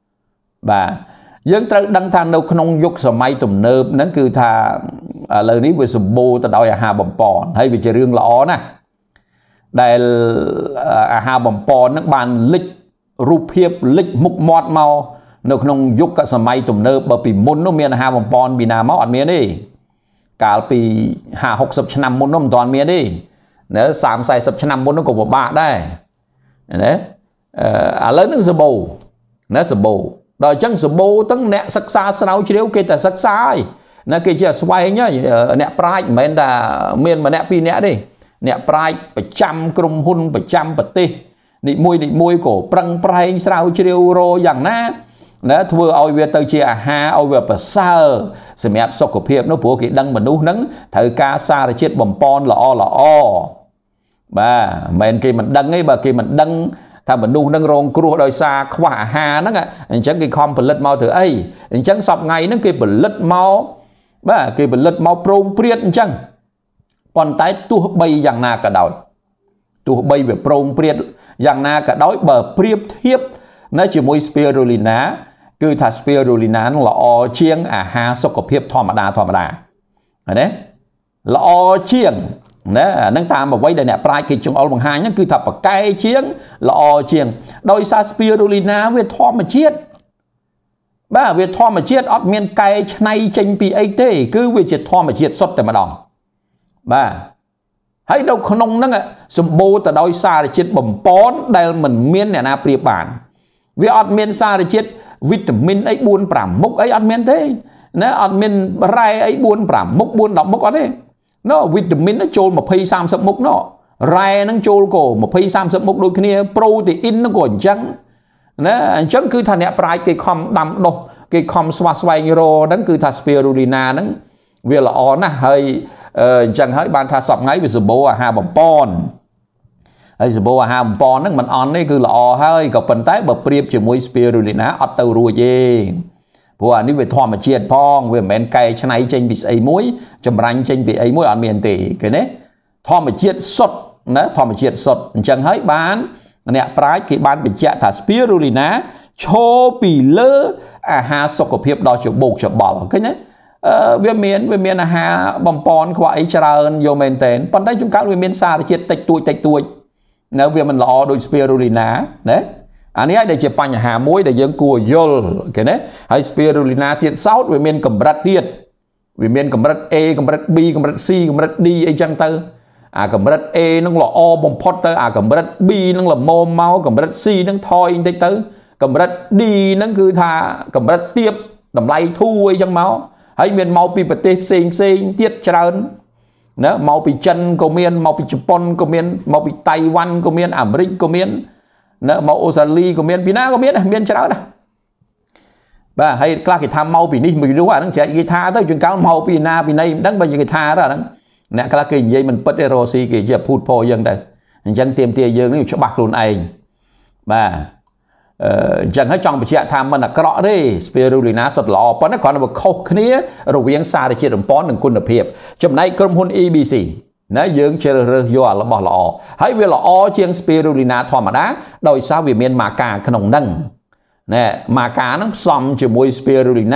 và dânត្រូវដឹងថានៅក្នុងយុគសម័យទំនើបហ្នឹងគឺថាឥឡូវនេះវាសម្បូរទៅដោយអាហារបំពន់ហើយវាជារឿងល្អណាស់ដែលអាហារបំពន់ហ្នឹងបានលេចរូបភាពលេចមុខមាត់មកនៅក្នុងយុគសម័យទំនើបបើពីមុននោះមានអាហារបំពន់ពីណាមកអត់មានទេកាលពីห้าหกสิบឆ្នាំមុននោះមិនទាន់មានទេនៅสามสี่สิบឆ្នាំមុននោះក៏ពិបាកដែរណាឥឡូវហ្នឹងសម្បូរណាសម្បូរដល់អញ្ចឹងសម្បូរទាំងអ្នកសិក្សាស្រាវជ្រាវគេតែសិក្សាហើយណាគេជាស្វែងអ្នកប្រាជ្ញមិនមែនថាមានម្នាក់ពីរនាក់ទេអ្នកប្រាជ្ញប្រចាំក្រុមហ៊ុនប្រចាំប្រទេសនេះមួយនេះមួយក៏ប្រឹងប្រែងស្រាវជ្រាវរយ៉ាងណាណាធ្វើឲ្យវាទៅជាអាហារឲ្យវាប្រសើរសម្រាប់សុខភាពនោះព្រោះគេដឹងមនុស្សហ្នឹងត្រូវការសារជាតិបំពន់ល្អល្អបាទមិនមែនគេមិនដឹងទេបើគេមិនដឹងថាមនុស្សនឹងរងគ្រោះដោយសារខ្វះអាហារហ្នឹងអញ្ចឹងគេខំផលិតមកធ្វើអីអញ្ចឹងសពថ្ងៃហ្នឹងគេផលិតមកបាទគេផលិតមកប្រងព្រាតអញ្ចឹងប៉ុន្តែទោះបីយ៉ាងណាក៏ដោយទោះបីវាប្រងព្រាតយ៉ាងណាក៏ដោយបើប្រៀបធៀបនៅជាមួយ spirulina គឺថា spirulina នឹងល្អជាងអាហារសុខភាពធម្មតាធម្មតាឃើញទេល្អជាងណានឹងតាមអ្វីដែលអ្នកប្រាជ្ញគេចង្អុលបង្ហាញហ្នឹងគឺថាប្រកែជាងល្អជាងដោយសារ spirulina វាធម្មជាតិបាទវាធម្មជាតិអត់មានកែច្នៃចេញពីអីទេគឺវាជាធម្មជាតិសុទ្ធតែម្ដងបាទហើយនៅក្នុងហ្នឹងសម្បូរទៅដោយសារជាតិបំពន់ដែលមិនមានអ្នកណាប្រៀបបានវាអត់មានសារជាតិវីតាមីនអីbốn nămមុខអីអត់មានទេណាអត់មានរ៉ែអីbốn nămមុខbốn10មុខអត់ទេnó vitamin nóចូលtwenty thirtyមុខណោរ៉ែនឹងចូលក៏twenty thirtyមុខដូចគ្នា protein នឹងក៏អញ្ចឹងណាអញ្ចឹងគឺថាអ្នកប្រាជ្ញគេខំដាំដុះគេខំស្វះស្វែងរកហ្នឹងគឺថា spirulina ហ្នឹងវាល្អណាស់ហើយអញ្ចឹងហើយបានថាសពថ្ងៃវាសម្បូរអាហារបំពន់ហើយសម្បូរអាហារបំពន់ហ្នឹងមិនអន់ទេគឺល្អហើយក៏ប៉ុន្តែបើប្រៀបជាមួយ spirulina អត់ទៅរួចទេព្រោះអានេះវាធម្មជាតិផងវាមិនមែនកែច្នៃចេញពីស្អីមួយចម្រាញ់ចេញពីអីមួយអត់មានទេឃើញទេធម្មជាតិសុទ្ធណាធម្មជាតិសុទ្ធអញ្ចឹងហើយបានអ្នកប្រាជ្ញគេបានបញ្ជាក់ថា spirulina ឈរពីលើអាហារសុខភាពដ៏ច្បូកច្បល់ឃើញទេវាមានវាមានអាហារបំពន់ខ្វះអីច្រើនយកមែនតើប៉ុន្តែជួនកាលវាមានសារជាតិតិចតួចតិចតួចនៅវាមិនល្អដូច spirulina ណាអានេះហើយដែលជាបញ្ហាមួយដែលយើងគួរយល់គេណាហើយ spirulina ទៀតសោតវាមានកម្រិតទៀតវាមានកម្រិត A កម្រិត B កម្រិត C កម្រិត D អីចឹងទៅអាកម្រិត A នឹងល្អបំផុតទៅអាកម្រិត B នឹងល្មមមកកម្រិត C នឹងថយបន្តិចទៅកម្រិត D នឹងគឺថាកម្រិតទាបតម្លៃធូរអីចឹងមកហើយមានមកពីប្រទេសផ្សេងផ្សេងទៀតច្រើនណាមកពីចិនក៏មានមកពីជប៉ុនក៏មានមកពីតៃវ៉ាន់ក៏មានអាមេរិកក៏មានណាមកអូស្ត្រាលីក៏មានពីណាក៏មានមានច្រើនណាបាទហើយខ្លះគេថាមកពីនេះមួយនោះអាហ្នឹងចែកគេថាទៅជួនកាលមកពីណាពីណីមិនដឹងបើគេថាទៅអាហ្នឹងអ្នកខ្លះគេនិយាយមិនពិតទេរ៉ូស៊ីគេជាភូតផោយើងទៅអញ្ចឹងទៀមទាយើងនេះច្បាស់ខ្លួនឯងបាទអញ្ចឹងហើយចង់បញ្ជាក់ថាមិនអាក្រក់ទេ spirulina សុទ្ធល្អប៉ុន្តែគ្រាន់តែខុសគ្នារវាងសារជាតិបំពន់និងគុណភាពចំណែកក្រុមហ៊ុន E B C ណាយើងជ្រើសរើសយករបស់ល្អហើយវាល្អជាង spirulina ធម្មតាដោយសារវាមានម៉ាកាក្នុងហ្នឹងណែម៉ាកាហ្នឹងផ្សំជាមួយ spirulina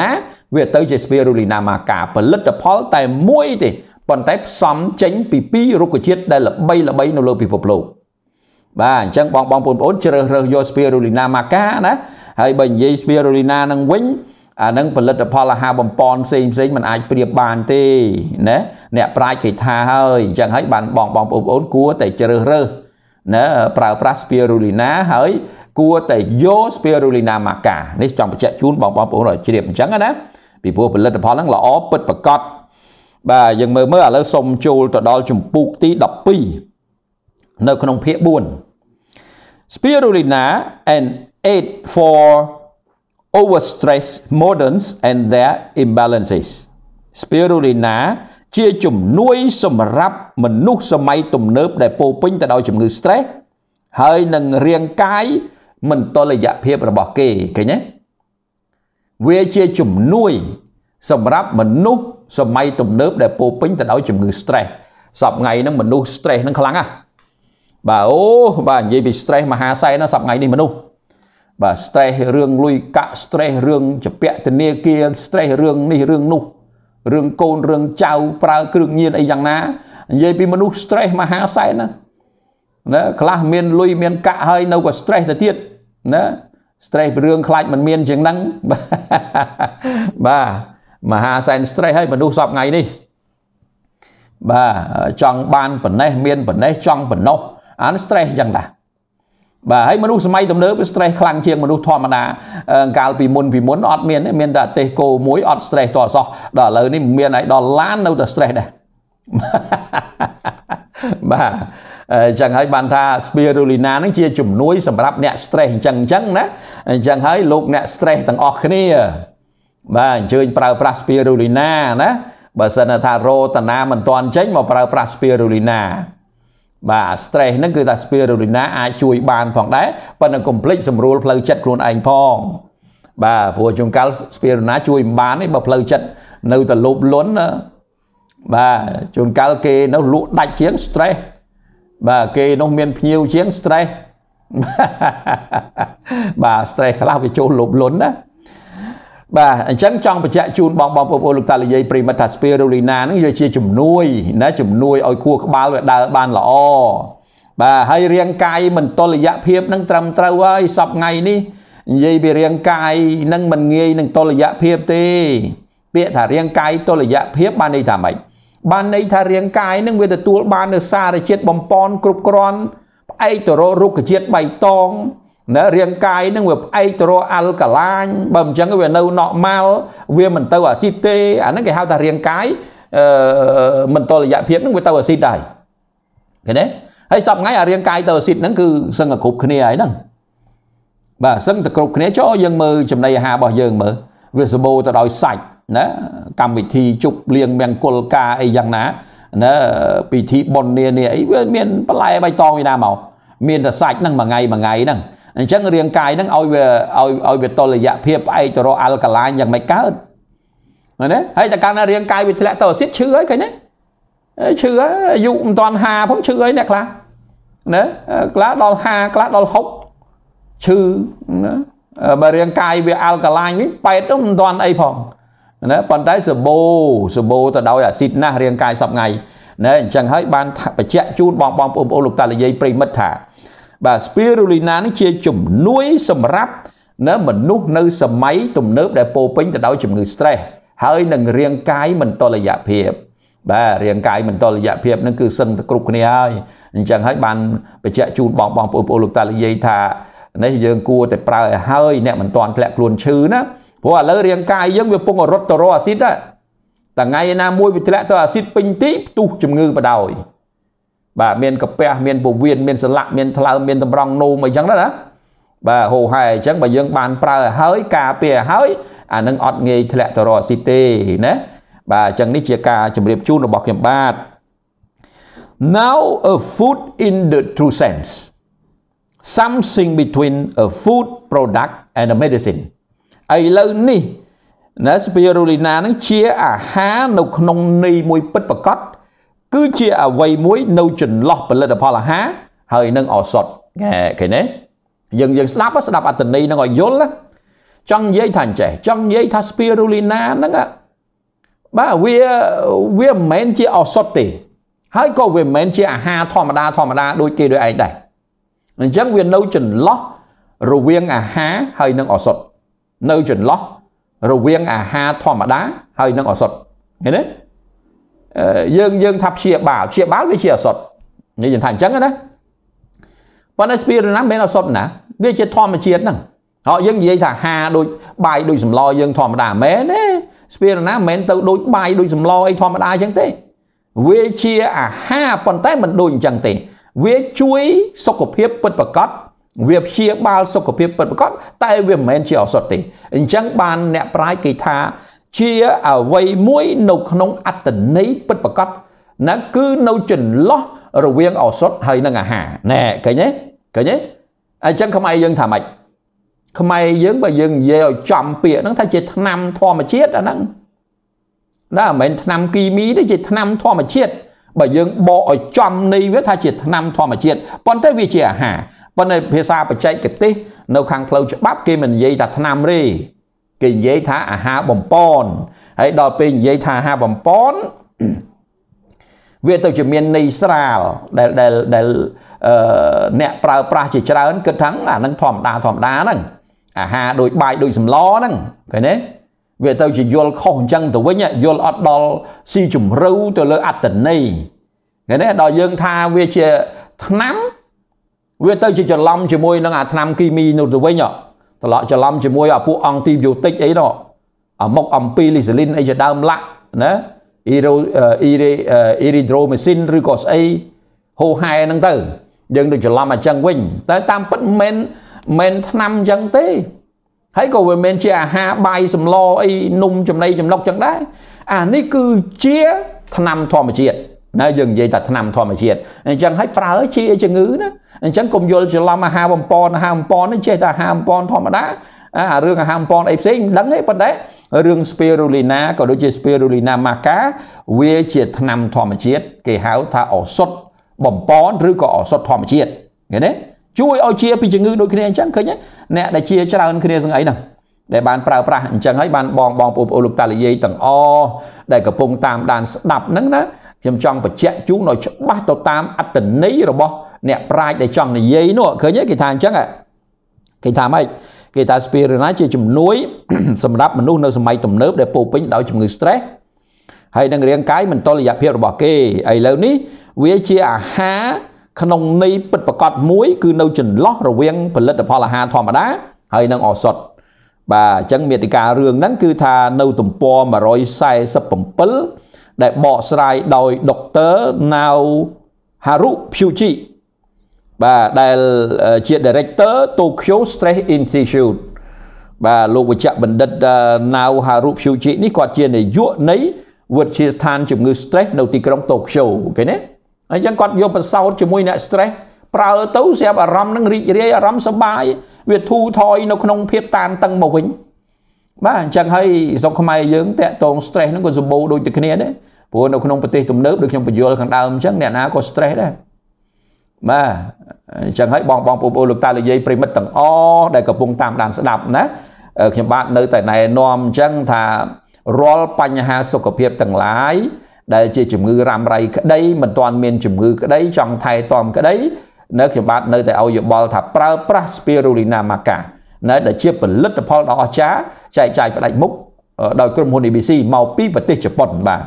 វាទៅជា Spirulina maca ផលិតផលតែមួយទេប៉ុន្តែផ្សំចេញពីពីររុក្ខជាតិដែលល្បីល្បីនៅលើពិភពលោកបាទអញ្ចឹងបងបងប្អូនជ្រើសរើសយក Spirulina maca ណាហើយបើនិយាយ Spirulina នឹងវិញអានឹងផលិតផលអាហារបំពន់ផ្សេងផ្សេងมันអាចប្រៀបបានទេណាអ្នកប្រាជ្ញគេថាហើយអញ្ចឹងហើយបានបងបងប្អូនគួរតែជ្រើសរើសណាប្រើប្រាស់ Spirulina ហើយគួរតែយក Spirulina maca នេះចង់បញ្ជាក់ជូនបងបងប្អូនឲ្យជ្រាបអញ្ចឹងណាពីព្រោះផលិតផលហ្នឹងល្អពិតប្រាកដបាទយើងមើលមើលឥឡូវសុំចូលទៅដល់ជំពូកទីដប់ពីរនៅក្នុងភាគបួន Spirulina and aid for overstress moderns and their imbalances Spirulina ជាជំនួយសម្រាប់មនុស្សសម័យទំនើបដែលពោពេញទៅដោយជំងឺ stress ហើយនឹងរាងកាយមិនតុល្យភាពរបស់គេឃើញទេវាជាជំនួយសម្រាប់មនុស្សសម័យទំនើបដែលពោពេញទៅដោយជំងឺ stress សប្ថ្ងៃហ្នឹងមនុស្ស stress ហ្នឹងខ្លាំងណាស់បាទអូបាទនិយាយពី stress មហាសែនណាសប្ថ្ងៃនេះមនុស្សបាទ stress រឿងលុយកាក់ stress រឿងចពាក់ធនាគារ stress រឿងនេះរឿងនោះរឿងកូនរឿងចៅប្រើគ្រឿងញៀនអីយ៉ាងណានិយាយពីមនុស្ស stress មហាសែនណាណាខ្លះមានលុយមានកាក់ហើយនៅក៏ stress ទៅទៀតណា stress ពីរឿងខ្លាចមិនមានជាងហ្នឹងបាទមហាសែន stress ហើយមនុស្សសពថ្ងៃនេះបាទចង់បានប៉ុណ្ណេះមានប៉ុណ្ណេះចង់ប៉ុណ្ណោះអាន stress អញ្ចឹងតាបាទហើយមនុស្សសម័យទំនើប stress ខ្លាំងជាងមនុស្សធម្មតាកាលពីមុនពីមុនអត់មានមានតែទេសគោមួយអត់ stress តអសោះដល់ឥឡូវនេះមានឲ្យដល់ឡាននៅតែ stress ដែរបាទអញ្ចឹងហើយបានថា Spirulina ហ្នឹងជាជំនួយសម្រាប់អ្នក stress អញ្ចឹងអញ្ចឹងណាអញ្ចឹងហើយលោកអ្នក stress ទាំងអស់គ្នាបាទអញ្ជើញប្រើប្រាស់ Spirulina ណាបើសិនថារោតនាមិនទាន់ចេញមកប្រើប្រាស់ Spirulina បាទ stress ហ្នឹងគឺថា Spirulina អាចជួយបានផងដែរប៉ុន្តែកុំភ្លេចសម្រួលផ្លូវចិត្តខ្លួនឯងផងបាទព្រោះជួនកាល Spirulina ជួយមិនបានទេបើផ្លូវចិត្តនៅតែលោភលន់បាទជួនកាលគេនៅលក់ដាច់ជាង stress បាទគេនោះមានភ្ញៀវជាង stress បាទ stress ខ្លះវាចូលលោភលន់ណាបាទអញ្ចឹងចង់បញ្ជាក់ជូនបងបងប្អូនលោកតាលោកយាយប្រិមិត្តថា Spirulina ហ្នឹងវាជាជំនួយណាជំនួយឲ្យខួរក្បាលវាដើរបានល្អបាទហើយរាងកាយមិនតុល្យភាពហ្នឹងត្រឹមត្រូវហើយសពថ្ងៃនេះនិយាយពីរាងកាយហ្នឹងមិនងាយនឹងតុល្យភាពទេពាក្យថារាងកាយតុល្យភាពបានន័យថាម៉េចបានន័យថារាងកាយហ្នឹងវាទទួលបាននូវសារជាតិបំពន់គ្រប់គ្រាន់ផ្អែកទៅរករុក្ខជាតិបៃតងណារាងកាយនឹងវាផ្អែកទៅរកអាល់កាឡាញបើមិនចឹងវានៅ normal វាមិនទៅអាស៊ីតទេអាហ្នឹងគេហៅថារាងកាយអឺមិនតុល្យភាពហ្នឹងវាទៅអាស៊ីតដែរឃើញទេហើយសប្ថ្ងៃអារាងកាយទៅអាស៊ីតហ្នឹងគឺសឹងតែគ្រប់គ្នាហើយហ្នឹងបាទសឹងតែគ្រប់គ្នាចុះយើងមើលចំណីអាហាររបស់យើងមើលវាសម្បូរទៅដោយសាច់ណាកម្មវិធីជប់លៀងមង្គលការអីយ៉ាងណាណាពិធីបុណ្យនានាអីវាមានបន្លែបៃតងពីណាមកមានតែសាច់ហ្នឹងមួយថ្ងៃមួយថ្ងៃហ្នឹងអញ្ចឹងរាងកាយហ្នឹងឲ្យវាឲ្យឲ្យវាតុល្យភាពផ្អែកទៅរកអាល់កាឡាញយ៉ាងម៉េចកើតណាហើយតែកាលណារាងកាយវាធ្លាក់ទៅអាស៊ីតឈឺហើយឃើញទេឈឺហើយអាយុមិនទាន់ហាផងឈឺហើយអ្នកខ្លះណាខ្លះដល់ហាខ្លះដល់ហុកឈឺណាបើរាងកាយវាអាល់កាឡាញវិញប៉ែតទៅមិនទាន់អីផងណាប៉ុន្តែសបោសបោទៅដោយអាស៊ីតណាស់រាងកាយសពថ្ងៃណាអញ្ចឹងហើយបានបញ្ជាក់ជូនបងបងប្អូនលោកតាលោកយាយប្រិមិត្តថាបាទ Spirulina នេះជាជំនួយសម្រាប់ណាមនុស្សនៅសម័យទំនើបដែលពោពេញទៅដោយជំងឺ stress ហើយនឹងរាងកាយមិនតុល្យភាពបាទរាងកាយមិនតុល្យភាពនឹងគឺសឹងតែគ្រប់គ្នាហើយអញ្ចឹងហើយបានបញ្ជាក់ជូនបងបងប្អូនលោកតាលោកយាយថានេះយើងគួរតែប្រើឲ្យហើយអ្នកមិនទាន់ធ្លាក់ខ្លួនឈឺណាព្រោះឥឡូវរាងកាយយើងវាពងរត់ទៅរកអាស៊ីតតែថ្ងៃណាមួយវាធ្លាក់ទៅអាស៊ីតពេញទីផ្ទុះជំងឺបដ ாய் បាទមានកាពះមានពវៀនមានសន្លាក់មានថ្លើមមានតម្រង់នោមអីចឹងណាបាទហូហែអញ្ចឹងបើយើងបានប្រើឲ្យហើយការពារឲ្យហើយអានឹងអត់ងាយធ្លាក់ទៅរកអាស៊ីតទេណាបាទអញ្ចឹងនេះជាការជម្រាបជូនរបស់ខ្ញុំបាទ Now a food in the true sense something between a food product and a medicine ឥឡូវនេះណា Spirulina នឹងជាអាហារនៅក្នុងន័យមួយពិតប្រាកដគឺជាអវ័យមួយនៅចន្លោះផលិតផលអាហារហើយនឹងឱសថឃើញទេយើងយើងស្ដាប់ស្ដាប់អត្ថន័យនឹងឲ្យយល់ trong giấy thành trẻ trong giấy tha spirulina nó ạ bà vì vì mến chỉ ở sốt tỉ hãy có vì mến chỉ à ha thò mà đa thò mà đa đôi kia đôi anh đây mình chẳng vì nấu chừng lót rồi viên à ha hay nâng ở sốt nấu chừng lót rồi viên à ha thò mà đá hay nâng ở sốt nghe đấy dương dương thập chia bảo chia báo với chia sốt như vậy thành trắng đó còn spirulina mến ở sốt nè vì chia thò mà chia nè họ dân gì thà hà đôi bài đôi sầm lo dân thò mà đà mé nè spirulina mến từ đôi bài đôi sầm lo ấy thò mà đà chẳng thế về chia à ha còn tay mình đôi chẳng thế về chuối sọc cột hiếp bật bật cắt về chia bao sọc cột hiếp bật bật cắt tay về mến chia ở sọt thế chẳng bàn nẹt trái kỳ tha chia ở vây muối nấu nông ăn tận nấy bật bật cắt nó cứ nấu chừng lót rồi viên ở sọt hay nó ngà hà nè cái nhé cái nhé anh chẳng không ai dân thả mạch không ai dưỡng bà dừng về chọn bịa nó thay chỉ năm thoa mà chết đó nắng đó là mình năm kỳ mí đấy chỉ năm thoa mà chết bà dừng bỏ chọn này với thay chỉ năm thoa mà chết còn tới vì chỉ à hả còn này phía xa bà chạy cái tí nấu khăn lâu cho bắp kia mình dây đặt năm đi kỳ dây thả à ha bầm pon hãy đòi pin dây thả ha bầm pon về từ chuyện miền Israel để để để nè pra pra chỉ trả ơn kết thắng là nâng thòm đá thòm đá nâng à ha đôi bài đôi sầm ló nâng cái đấy về từ chỉ vô không chân từ với nhẹ vô ọt đo si chủng râu từ lỡ ắt tỉnh này cái đấy đòi dương tha về chia nắm về từ chỉ cho lâm chỉ môi nó à năm kimi nụ từ với nhọ từ lọ cho lâm chỉ môi ở phụ antibiotic ấy đó ở mốc ampicillin ấy cho đam lạ đấy erythromycin rồi có ấy hồ hai năng tử nhưng được cho làm mà chẳng quỳnh tới tam bất men men năm chẳng thế hãy cầu về men chia ha bài sầm lo ấy nung chấm đây chấm lọc chẳng đấy à ní cứ chia năm thò mà triệt nó dừng dây thật năm thò mà triệt chẳng hãy phá chia chừng ngữ đó chẳng cùng vô cho làm mà ha bom pon ha bom pon nó chia ta ha bom pon thò mà đá à riêng ha bom pon ấy xí đắng ấy bên đấy riêng spirulina có đôi chia spirulina maca về chia năm thò mà triệt cái háo tha ở sốt bom pon rồi có ở sốt thò mà triệt cái đấy chui ở chia pi chừng ngữ đôi khi chẳng khơi nhé nè để chia cho hơn khi ấy nè để bàn prao pra chẳng thấy bàn bong bong ôm ôm lục ta là dây tầng o để cả pung tam đàn đập nắng đó trong trong bật chạy chú nói bắt tàu tam ăn tỉnh nấy rồi bo nè prai để trong này dây nữa khơi nhé cái thằng chắc ạ cái thằng ấy cái thằng spirulina chia chùm núi sầm đắp mình nuôi nơi sầm mây tùm nớp để bù pin đảo chùm người stress hay đang riêng cái mình tôi là giặc phiêu rồi bỏ kê ấy lâu ní với chia à há khăn ông này bật bật cọt muối cứ nấu chừng lót rồi viên phần lết là ha thò mà đá hay đang ở sọt bà chẳng miệt cả rường nắng cứ tha nấu tùm po mà rồi sai sập bẩm pल để bỏ sai đòi doctor nào Haru Fuji bà đại chia director Tokyo Stress Institute bà lô với chạm bình đất nào Haru Fuji ní quạt chia này dụa nấy vượt chia than chụp ngư stress đầu tiên trong Tokyo cái này anh chẳng còn vô phần sau cho môi nè stress prao tấu xe bà ram nâng rì rì ram sơ bài việc thu thôi nó không phiếp tan tăng màu vĩnh mà chẳng hay dọc không ai dưỡng tệ tồn stress nó còn dùng bộ đôi từ cái này đấy bố nó không phải tùm nớp được trong bây giờ khẳng đào chắc nè ná có stress đấy mà chẳng hay bong bong bộ lực ta là dây primic tầng o để cặp bông tam đàn sẽ đạp nè khi bạn nơi tại này nòm chẳng thà roll panh ha sọc cặp hiệp tầng lái đây chỉ chủng ngư ram ray cái đây mình toàn miền chủng ngư cái đấy trong thay toàn cái đấy nếu khi bạn nơi tại ao dụ ball thả pra pra spirulina maca nơi để chia phần lứt paul đó chá chạy chạy phải đánh múc đòi cơm hôn abc màu pi và tê chụp bẩn bà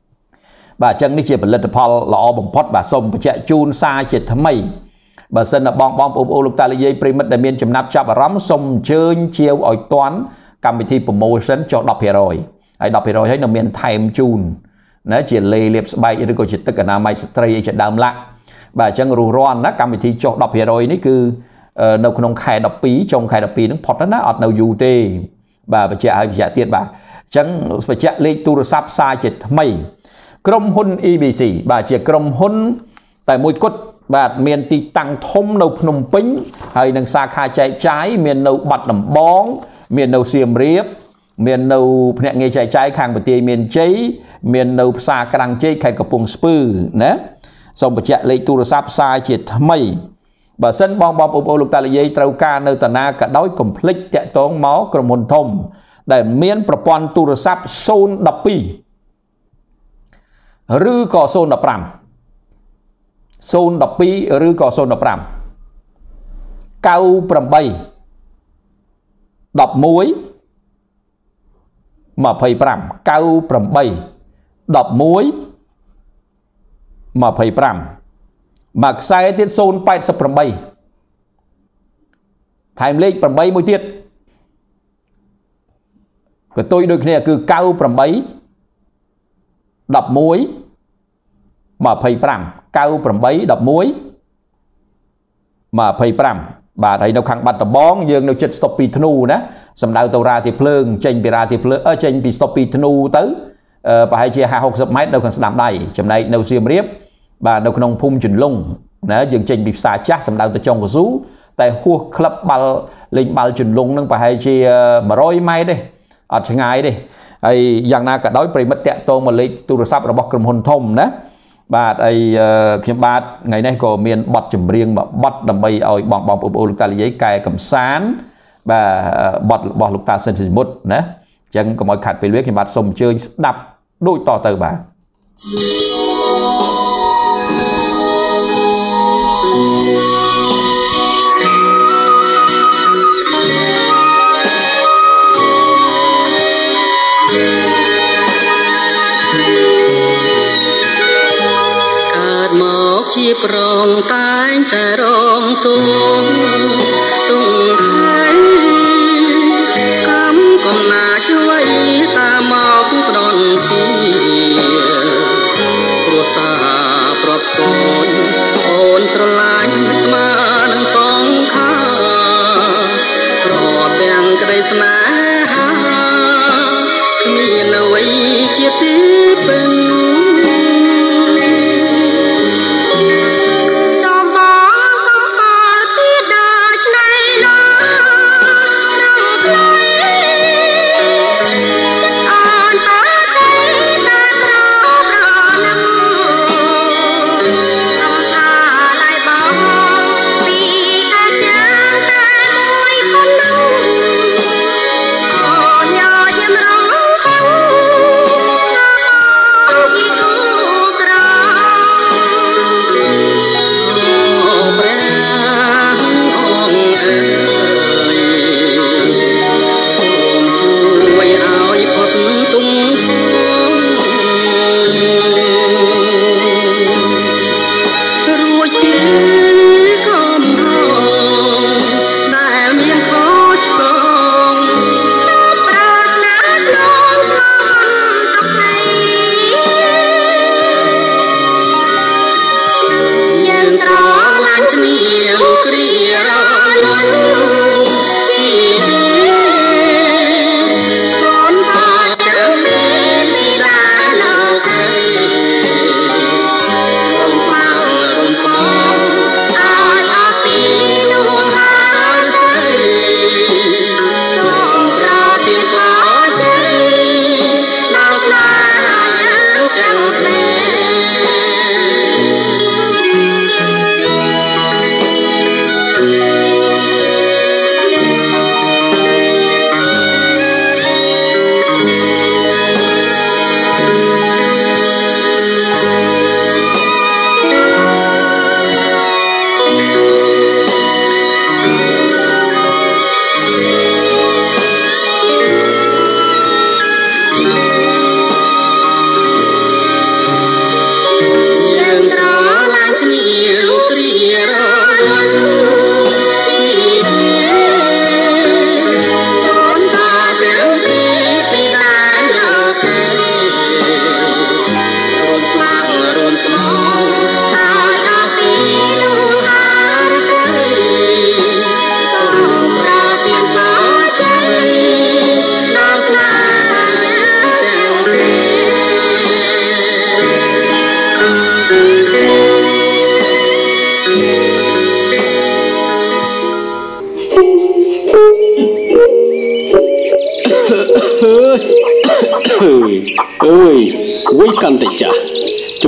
bà chân đi chia phần lứt paul lọ bầm pot bà sông và chạy chun xa chết thấm mây bà sân là bong bong ôm ô lục ta là dây primic đại miền chấm nắp chắp và rắm sông chơi chiêu ở toán cầm thi promotion cho đọc hè rồi ai đọc hè rồi thấy nó miền time chun nó chỉ lê liệp bay rồi có chỉ tất cả nam mai stray chỉ đam lạ bà chẳng rù ron nó cầm thì cho đọc rồi ní cứ đâu không khai đọc pí trong khai đọc pí nó phật nó ọt nào dù tê bà bà trẻ ai trẻ tiết bà chẳng bà trẻ lê tu sắp sai chỉ mày krom hun e bê xê bà chỉ krom hun tại môi cốt bà miền tì tăng thông nâu phnom pính hay đằng xa khai chạy trái miền nâu bật đầm bóng miền nâu xiêm riếp miền nâu nhẹ nghe chạy trái khang bờ tây miền cháy miền nâu xa càng cháy khai cặp bông spư nè xong bật chạy lấy tu sắp sai chỉ mày bà sân bong bong ô lục ta là dây trâu ca nơi tà na cả đói complete chạy tốn máu cầm hồn thông để miễn propon tu sắp xôn đập pi rư có xôn đập ram xôn đập pi rư có xôn đập ram cao pram bay đập muối mà phây pram cao pram bay đập muối mà phây pram mà sai tiết xôn bay sập pram bay thành lên pram bay môi tiết và tôi đôi khi cứ cao pram bay đập muối mà phây pram cao pram bay đập muối mà phây pram bà thấy nó khăn bát tập bón dương nó chết stop pi thnu nè sầm đào tàu ra thì phơi trên pi ra thì phơi ở trên pi stop pi thnu tới bà hay chia hai hộp sập mét đâu cần làm đầy chấm này đâu xiêm riếp bà đâu cần phun chuyển lung nè dương trên pi xa chắc sầm đào từ trong của sú tại khu club bal lên bal chuyển lung nâng bà hay chia mà roi mai đây ở trên ngày đi ai dạng na cả đói mất tẹt tô mà lấy tu sắp là bọc cầm hồn thông nè bà đây khi bà ngày nay có miền bọt chùm riêng mà bọt đầm bay ơi bong bong ôm ôm lục ta là giấy cài cầm sán và bọt bọt lục ta sơn chỉ một nè chẳng có mọi khát về luyện khi bà sông chơi đập đôi to từ bà chia prong tai ta rong tung tung hai cắm con na chuối ta mọc đòn kia cua sa prop sôi ôn sờ lạnh sma nâng song kha prop đèn cây sna mi nơi chia tiếp bên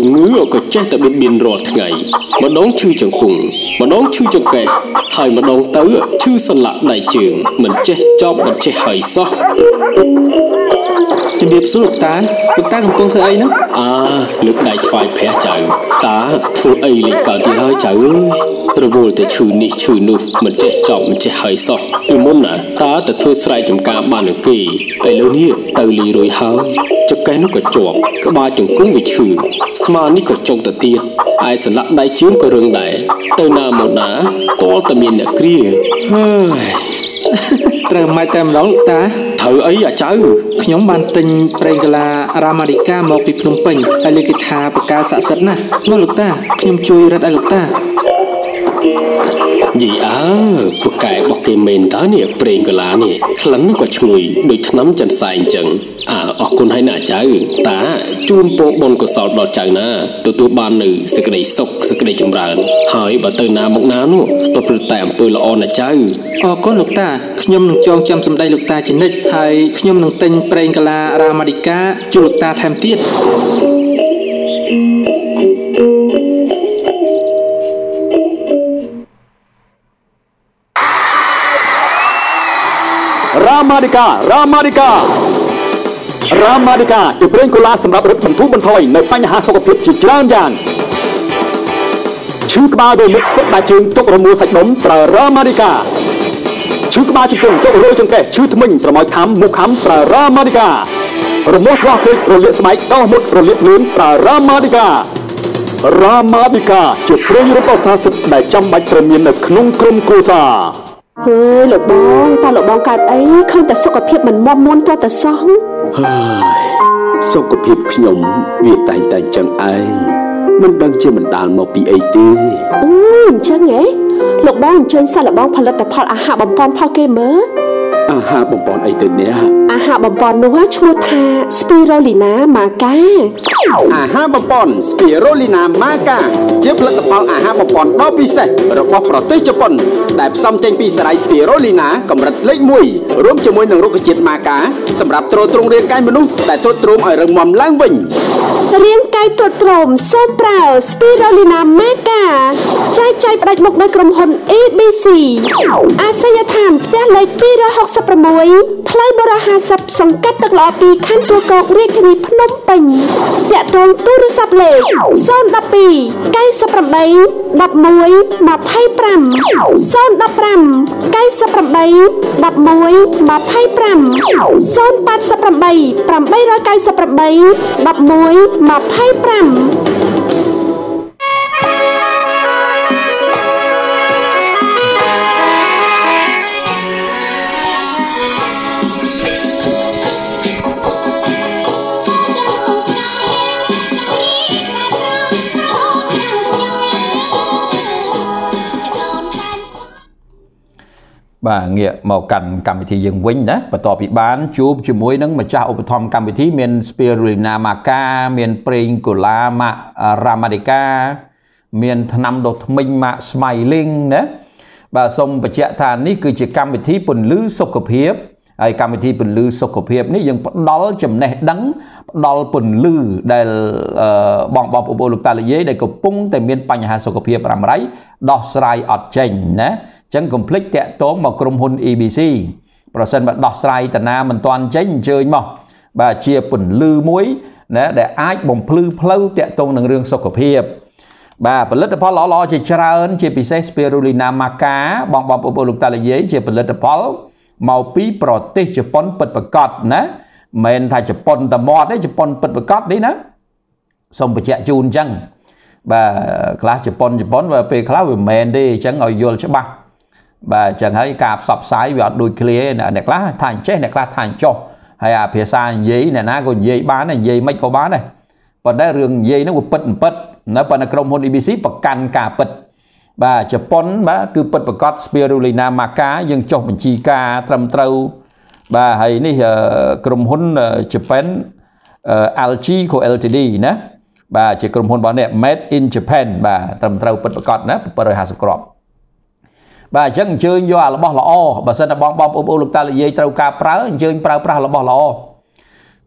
ngứa ở cái chết tại bên biên rọt ngày mà đón chư chẳng cùng mà đón chư chẳng kể hay mà đón tới chư sân lạc đại trường mình chết cho mình chết hay sao ជំរាបសួរលោកតាលោកតាកំពុងធ្វើអីនោះអើលោកដៃថ្វាយព្រះចៅតាធ្វើអីលេងកើតទីហើយចៅរវល់តែឈឺនេះឈឺនោះមិនចេះចប់មិនចេះហើយសោះពីមុនណាតាទៅធ្វើស្រែចំការបាននឹងគេឥឡូវនេះទៅលីរួយហើយចកេះនោះក៏ជាប់ក្បាលជង្គង់វាឈឺស្មានេះក៏ចុកទៅទៀតឯសន្លាក់ដៃជើងក៏រឹងដែរទៅណាមកណាតលតែមានអ្នកគ្រាហើយត្រូវមកតែម្ដងលោកតាត្រូវអីអាចៅខ្ញុំបានទិញប្រេងកាឡារាមាឌីកាមកពីភ្នំពេញហើយលើគេថាបកាស័ក្តិសិទ្ធិណាស់មកលោកតាខ្ញុំជួយរត់ឲ្យលោកតាយីអើពូកែរបស់គេមែនតើនេះប្រេងកាឡានេះក្លិនក៏ឈ្ងុយដូចថ្នាំចិនសែងអញ្ចឹងអើអរគុណហើយណាចៅតាជូនពរបុណ្យកុសលដល់ចៅណាទទួលបាននៅសេចក្តីសុខសេចក្តីចម្រើនហើយបើទៅណាមកណានោះប្រព្រឹត្តតែអំពើល្អណាចៅអរគុណលោកតាខ្ញុំនឹងចងចាំសម្ដីលោកតាជានិច្ចហើយខ្ញុំនឹងទិញប្រេងកាឡារាមាឌីកាជូនលោកតាថែមទៀតរាមាឌីការ៉ាមាឌីការ៉ាមាឌីកាជាប្រេងកូឡាសម្រាប់រឹតបន្ធូរបន្ថយនៅបញ្ហាសុខភាពជាច្រើនយ៉ាងឈឺក្បាលដោយមុខស្ពឹកដាច់ជើងទុករមួលសាច់ដុំប្រើរ៉ាមាឌីកាឈឺក្បាលជង្គង់ទុករយចង្កេះឈឺធ្មេញស្រមោចខាំមុខខាំប្រើរ៉ាមាឌីការមាស់ឆ្លោះពេករលាកស្បែកដោះមុតរលាកលឿនប្រើរ៉ាមាឌីការ៉ាមាឌីកាជាប្រេងរឹតអសាសិទ្ធដែលចាំបាច់ត្រូវមាននៅក្នុងក្រុមគ្រួសារហើយលោកបងតើលោកបងកើតអីឃើញតែសុខភាពមិនមាំមួនទាល់តែសោះហើយសុខភាពខ្ញុំវាតែងតែអញ្ចឹងឯងមិនដឹងជាបណ្ដាលមកពីអីទេអូអញ្ចឹងហ៎លោកបងអញ្ជើញសាក់លោកបងផលិតផលអាហារបំពន់ផលគេមើលអាហារបំពន់អីទៅនេះអាហារបំពន់នោះឈ្មោះថា Spirulina Maca អាហារបំពន់ Spirulina Maca ជាផលិតផលអាហារបំពន់ដ៏ពិសេសរបស់ប្រទេសជប៉ុនដែលផ្សំចេញពីសារាយ Spirulina កម្រិតលេខមួយរួមជាមួយនឹងរុក្ខជាតិ Maca សម្រាប់ទ្រទ្រង់រាងកាយមនុស្សដែលទ្រុឌទ្រោមឲ្យរឹងមាំឡើងវិញរាងកាយទ្រុឌទ្រោមសូមប្រើ Spirulina Maca ចែកចាយផ្ដាច់មុខដោយក្រុមហ៊ុន អេ ប៊ី ស៊ី អាសយដ្ឋានផ្ទះលេខពីររយហកសិបប្រាំមួយផ្លូវបរហាសិបសង្កាត់ទឹកល្អពីខណ្ឌទួលគោករាជធានីភ្នំពេញទាក់ទងទូរស័ព្ទលេខศูนย์ หนึ่ง ពីរ เก้า แปด หนึ่ง một หนึ่ง ห้า ศูนย์ หนึ่ง ห้า เก้า แปด หนึ่ง หนึ่ง ห้า ศูนย์ แปด หนึ่ง หนึ่ง เก้า แปด หนึ่ง หนึ่ง ห้า ห้าបាទងាកមកកាន់កម្មវិធីយើងវិញណាបន្ទាប់ពីបានជួបជាមួយនឹងម្ចាស់ឧបត្ថម្ភកម្មវិធីមាន Spirulina Maca មានប្រេងកូឡាម៉ាក់ Ramadika មានថ្នាំដុសធ្មេញម៉ាក់ Smiling ណាបាទសូមបញ្ជាក់ថានេះគឺជាកម្មវិធីពន្លឺសុខភាពហើយកម្មវិធីពន្លឺសុខភាពនេះយើងផ្ដល់ចំណេះដឹងផ្ដល់ពន្លឺដែលបងបងប្អូនលោកតាលោកយាយដែលកំពុងតែមានបញ្ហាសុខភាពរ៉ាំរ៉ៃដោះស្រាយអត់ចេញណាចឹងកុំភ្លេចតាក់ទងមកក្រុមហ៊ុន អេ ប៊ី ស៊ី ប្រសិនបើដោះស្រាយតាណាមិនទាន់ចេញអញ្ជើញមកបាទជាពន្លឺមួយណាដែលអាចបំភ្លឺផ្លូវតាក់ទងនឹងរឿងសុខភាពបាទផលិតផលល្អៗជាច្រើនជាពិសេស Spirulina Maca បងបងប្អូនលោកតាលោកយាយជាផលិតផលមកពីប្រទេសជប៉ុនពិតប្រាកដណាមិនថាជប៉ុនតែមាត់ទេជប៉ុនពិតប្រាកដនេះណាសូមបញ្ជាក់ជូនអញ្ចឹងបាទខ្លះជប៉ុនជប៉ុនបើពេលខ្លះវាមិនមែនទេអញ្ចឹងឲ្យយល់ច្បាស់បាទអញ្ចឹងហើយការផ្សព្វផ្សាយវាអត់ដូចគ្នាអ្នកខ្លះថាអញ្ចេះអ្នកខ្លះថាអញ្ចោះហើយអាភាសានិយាយអ្នកណាក៏និយាយបាននិយាយមិនក៏បានដែរប៉ុន្តែរឿងនិយាយហ្នឹងវាពិតមិនពិតនៅប៉ុន្តែក្រុមហ៊ុន អេ ប៊ី ស៊ី ប្រកាន់ការពិតបាទជប៉ុនបាទគឺពិតប្រាកដ Spirulina Maca យើងចុះបញ្ជីការត្រឹមត្រូវបាទហើយនេះក្រុមហ៊ុន Japan แอล จี Co แอล ที ดี ណាបាទជាក្រុមហ៊ុនរបស់នេះ Made in Japan បាទត្រឹមត្រូវពិតប្រាកដណាbảy trăm hai mươiគ្រាប់បាទអញ្ចឹងអញ្ជើញយកអារបស់ល្អបើសិនតែបងបងប្អូនលោកតាលោកយាយត្រូវការប្រើអញ្ជើញប្រើប្រាស់របស់ល្អ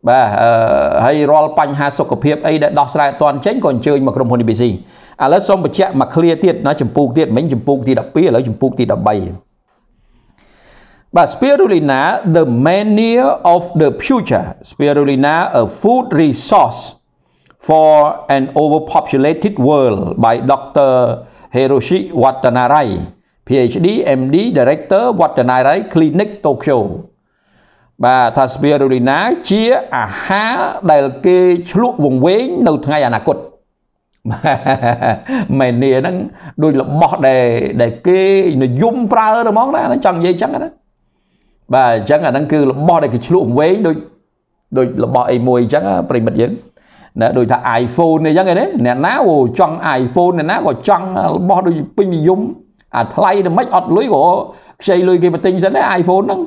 បាទហើយរាល់បញ្ហាសុខភាពអីដែលដោះស្រាយអត់ទាន់ចេញក៏អញ្ជើញមកក្រុមហ៊ុន E B C ឥឡូវសូមបញ្ជាក់មក clear ទៀតណាចម្ពោះទៀតមិញចម្ពោះទីដប់ពីរឥឡូវចម្ពោះទីដប់បីបាទ Spirulina the mania of the future Spirulina a food resource for an overpopulated world by Doctor Hiroshi Watanabe PhD M D Director Watanabe Clinic Tokyo បាទថា Spirulina ជាអាហារដែលគេឆ្លក់វង្វេងនៅថ្ងៃអនាគតមែននេះហ្នឹងដូចរបស់ដែលដែលគេនិយមប្រើទៅហ្មងណាចង់និយាយចឹងណាបាទអញ្ចឹងអាហ្នឹងគឺរបស់ដែលគេឆ្លក់វង្វេងដូចដូចរបស់អីមួយអញ្ចឹងប្រិមិត្តយើងណាដូចថា iPhone នេះអញ្ចឹងឯនេះអ្នកណាអូចង់ iPhone អ្នកណាក៏ចង់របស់ដូចពេញនិយមអាថ្លៃទៅមិនអត់លុយក៏ខ្ចីលុយគេមកទិញសិនដែរ iPhone ហ្នឹង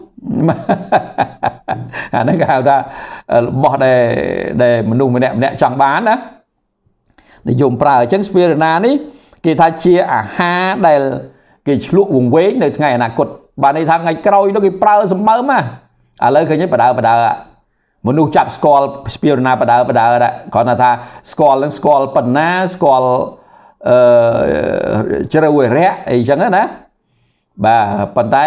អាហ្នឹងគេហៅថារបស់ដែលដែលមនុស្សម្នាក់ម្នាក់ចង់បានណានិយមប្រើអញ្ចឹង Spirulina នេះគេថាជាអាហារដែលគេឆ្លក់វង្វេងនៅថ្ងៃអនាគតបាទន័យថាថ្ងៃក្រោយទៅគេប្រើសម្បើមណាឥឡូវឃើញបដើបដើមនុស្សចាប់ស្គាល់ Spirulina បដើបដើគ្រាន់តែថាស្គាល់នឹងស្គាល់ប៉ុណ្ណាស្គាល់អឺជ្រៅរយៈអីចឹងណាបាទប៉ុន្តែ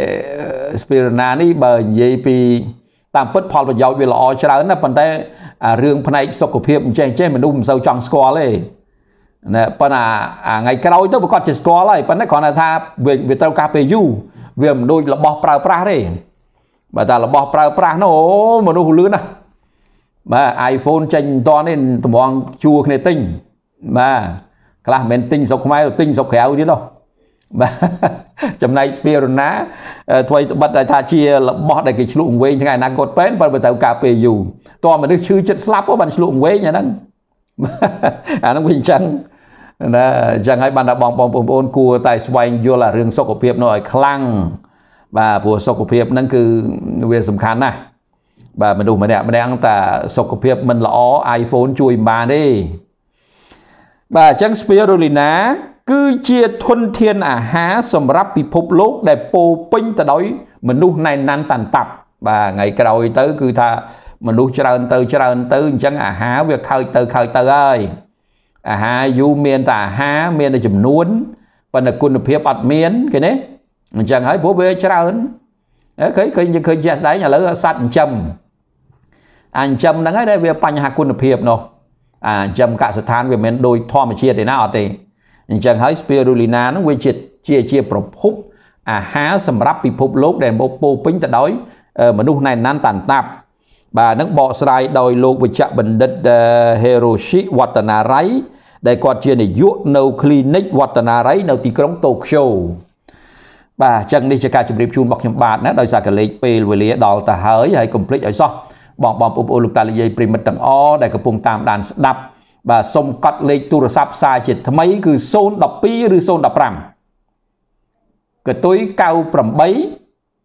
Spirulina នេះបើនិយាយពីតាមពិតផលប្រយោជន៍វាល្អច្រើនណាប៉ុន្តែរឿងផ្នែកសុខភាពអញ្ចេះអញ្ចេះមនុស្សមិនសូវចង់ស្គាល់ទេណាប៉ុន្តែអាថ្ងៃក្រោយទៅប្រកាសជាស្គាល់ហើយប៉ុន្តែគ្រាន់តែថាវាត្រូវការពេលយូរវាមិនដូចរបស់ប្រើប្រាស់ទេបើតែរបស់ប្រើប្រាស់នោះអូមនុស្សលឿនណាស់បាទ iPhone ចេញមិនតាន់ទេតម្រងជួគ្នាទិញបាទខ្លះមិនទិញស្រុកខ្មែរទៅទិញស្រុកក្រៅទៀតនោះបាទចំណែក Spirulina ថ្មីត្បិតថាជារបស់ដែលគេឆ្លក់វែងថ្ងៃអនាគតពេនបើត្រូវការពេលយូរតើមនុស្សឈឺចិត្តស្លាប់ក៏បានឆ្លក់វែងអាហ្នឹងអាហ្នឹងវាអញ្ចឹងណាអញ្ចឹងហើយបានតែបងបងប្អូនគួរតែស្វែងយល់អារឿងសុខភាពនោះឲ្យខ្លាំងបាទព្រោះសុខភាពហ្នឹងគឺវាសំខាន់ណាស់បាទមនុស្សម្នាក់ម្នាក់តែសុខភាពមិនល្អ iPhone ជួយមិនបានទេបាទអញ្ចឹង Spirulina គឺជាធនធានអាហារសម្រាប់ពិភពលោកដែលពោពេញទៅដោយមនុស្សណែនណាន់តាន់តាប់បាទថ្ងៃក្រោយទៅគឺថាមនុស្សច្រើនទៅច្រើនទៅអញ្ចឹងអាហារវាខើចទៅខើចទៅហើយអាហារយូរមានតែអាហារមានតែចំនួនប៉ុន្តែគុណភាពអត់មានគេណាអញ្ចឹងហើយព្រោះវាច្រើនឃើញឃើញយើងឃើញជាក់ស្ដែងឥឡូវសត្វចិញ្ចឹមអាចិញ្ចឹមហ្នឹងហើយដែលវាបញ្ហាគុណភាពនោះអាចិញ្ចឹមកសិដ្ឋានវាមិនដូចធម្មជាតិទេណាអត់ទេអញ្ចឹងហើយ Spirulina ហ្នឹងវាជាជាជាប្រភពអាហារសម្រាប់ពិភពលោកដែលពោពេញទៅដោយមនុស្សណែនណាន់តាន់តាប់បាទនឹងបកស្រាយដោយលោកវិជ្ជបណ្ឌិត Hiroshi Watanabe ដែលគាត់ជានាយកនៅ Clinic Watanabe នៅទីក្រុង Tokyo បាទអញ្ចឹងនេះជាការជម្រាបជូនរបស់ខ្ញុំបាទណាដោយសារកលេចពេលវេលាដល់ទៅហើយហើយកុំភ្លេចឲ្យសោះបងបងប្អូនលោកតាលោកយាយប្រិមិត្តទាំងអស់ដែលកំពុងតាមដានស្ដាប់បាទសូមកត់លេខទូរស័ព្ទផ្សាយជាថ្មីគឺศูนย์ một haiឬศูนย์ mộtห้កតុយเก้าแปด một một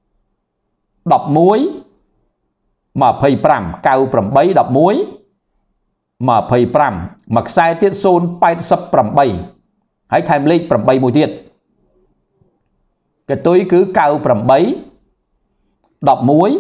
ยี่สิบห้า เก้าแปด một một ยี่สิบห้าមួយខ្សែទៀតศูนย์ แปด แปด ហើយថែមលេខแปดមួយទៀតកតុយគឺเก้าแปด một một ยี่สิบห้า เก้าแปด một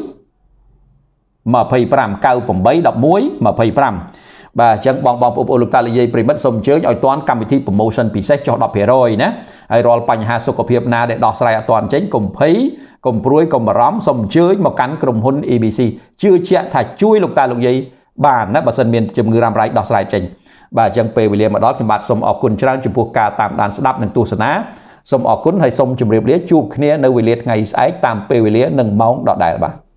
ยี่สิบห้าបាទអញ្ចឹងបងបងប្អូនលោកតាលោកយាយប្រិមិត្តសូមអញ្ជើញឲ្យទាន់កម្មវិធី promotion ពិសេសចុះ ten percent ណាហើយរាល់បញ្ហាសុខភាពណាដែលដោះស្រាយអត់ទាន់ចេញកុំភ័យកុំព្រួយកុំបារម្ភសូមអញ្ជើញមកកាន់ក្រុមហ៊ុន E B C ជឿជាក់ថាជួយលោកតាលោកយាយបានណាបើសិនមានជំងឺរ៉ាំរ៉ៃដោះស្រាយចេញបាទអញ្ចឹងពេលវេលាមកដល់ខ្ញុំបាទសូមអរគុណច្រើនចំពោះការតាមដានស្ដាប់និងទស្សនាសូមអរគុណហើយសូមជម្រាបលាជួបគ្នានៅវេលាថ្ងៃស្អែកតាមពេលវេលានិងម៉ោងដដែលបាទ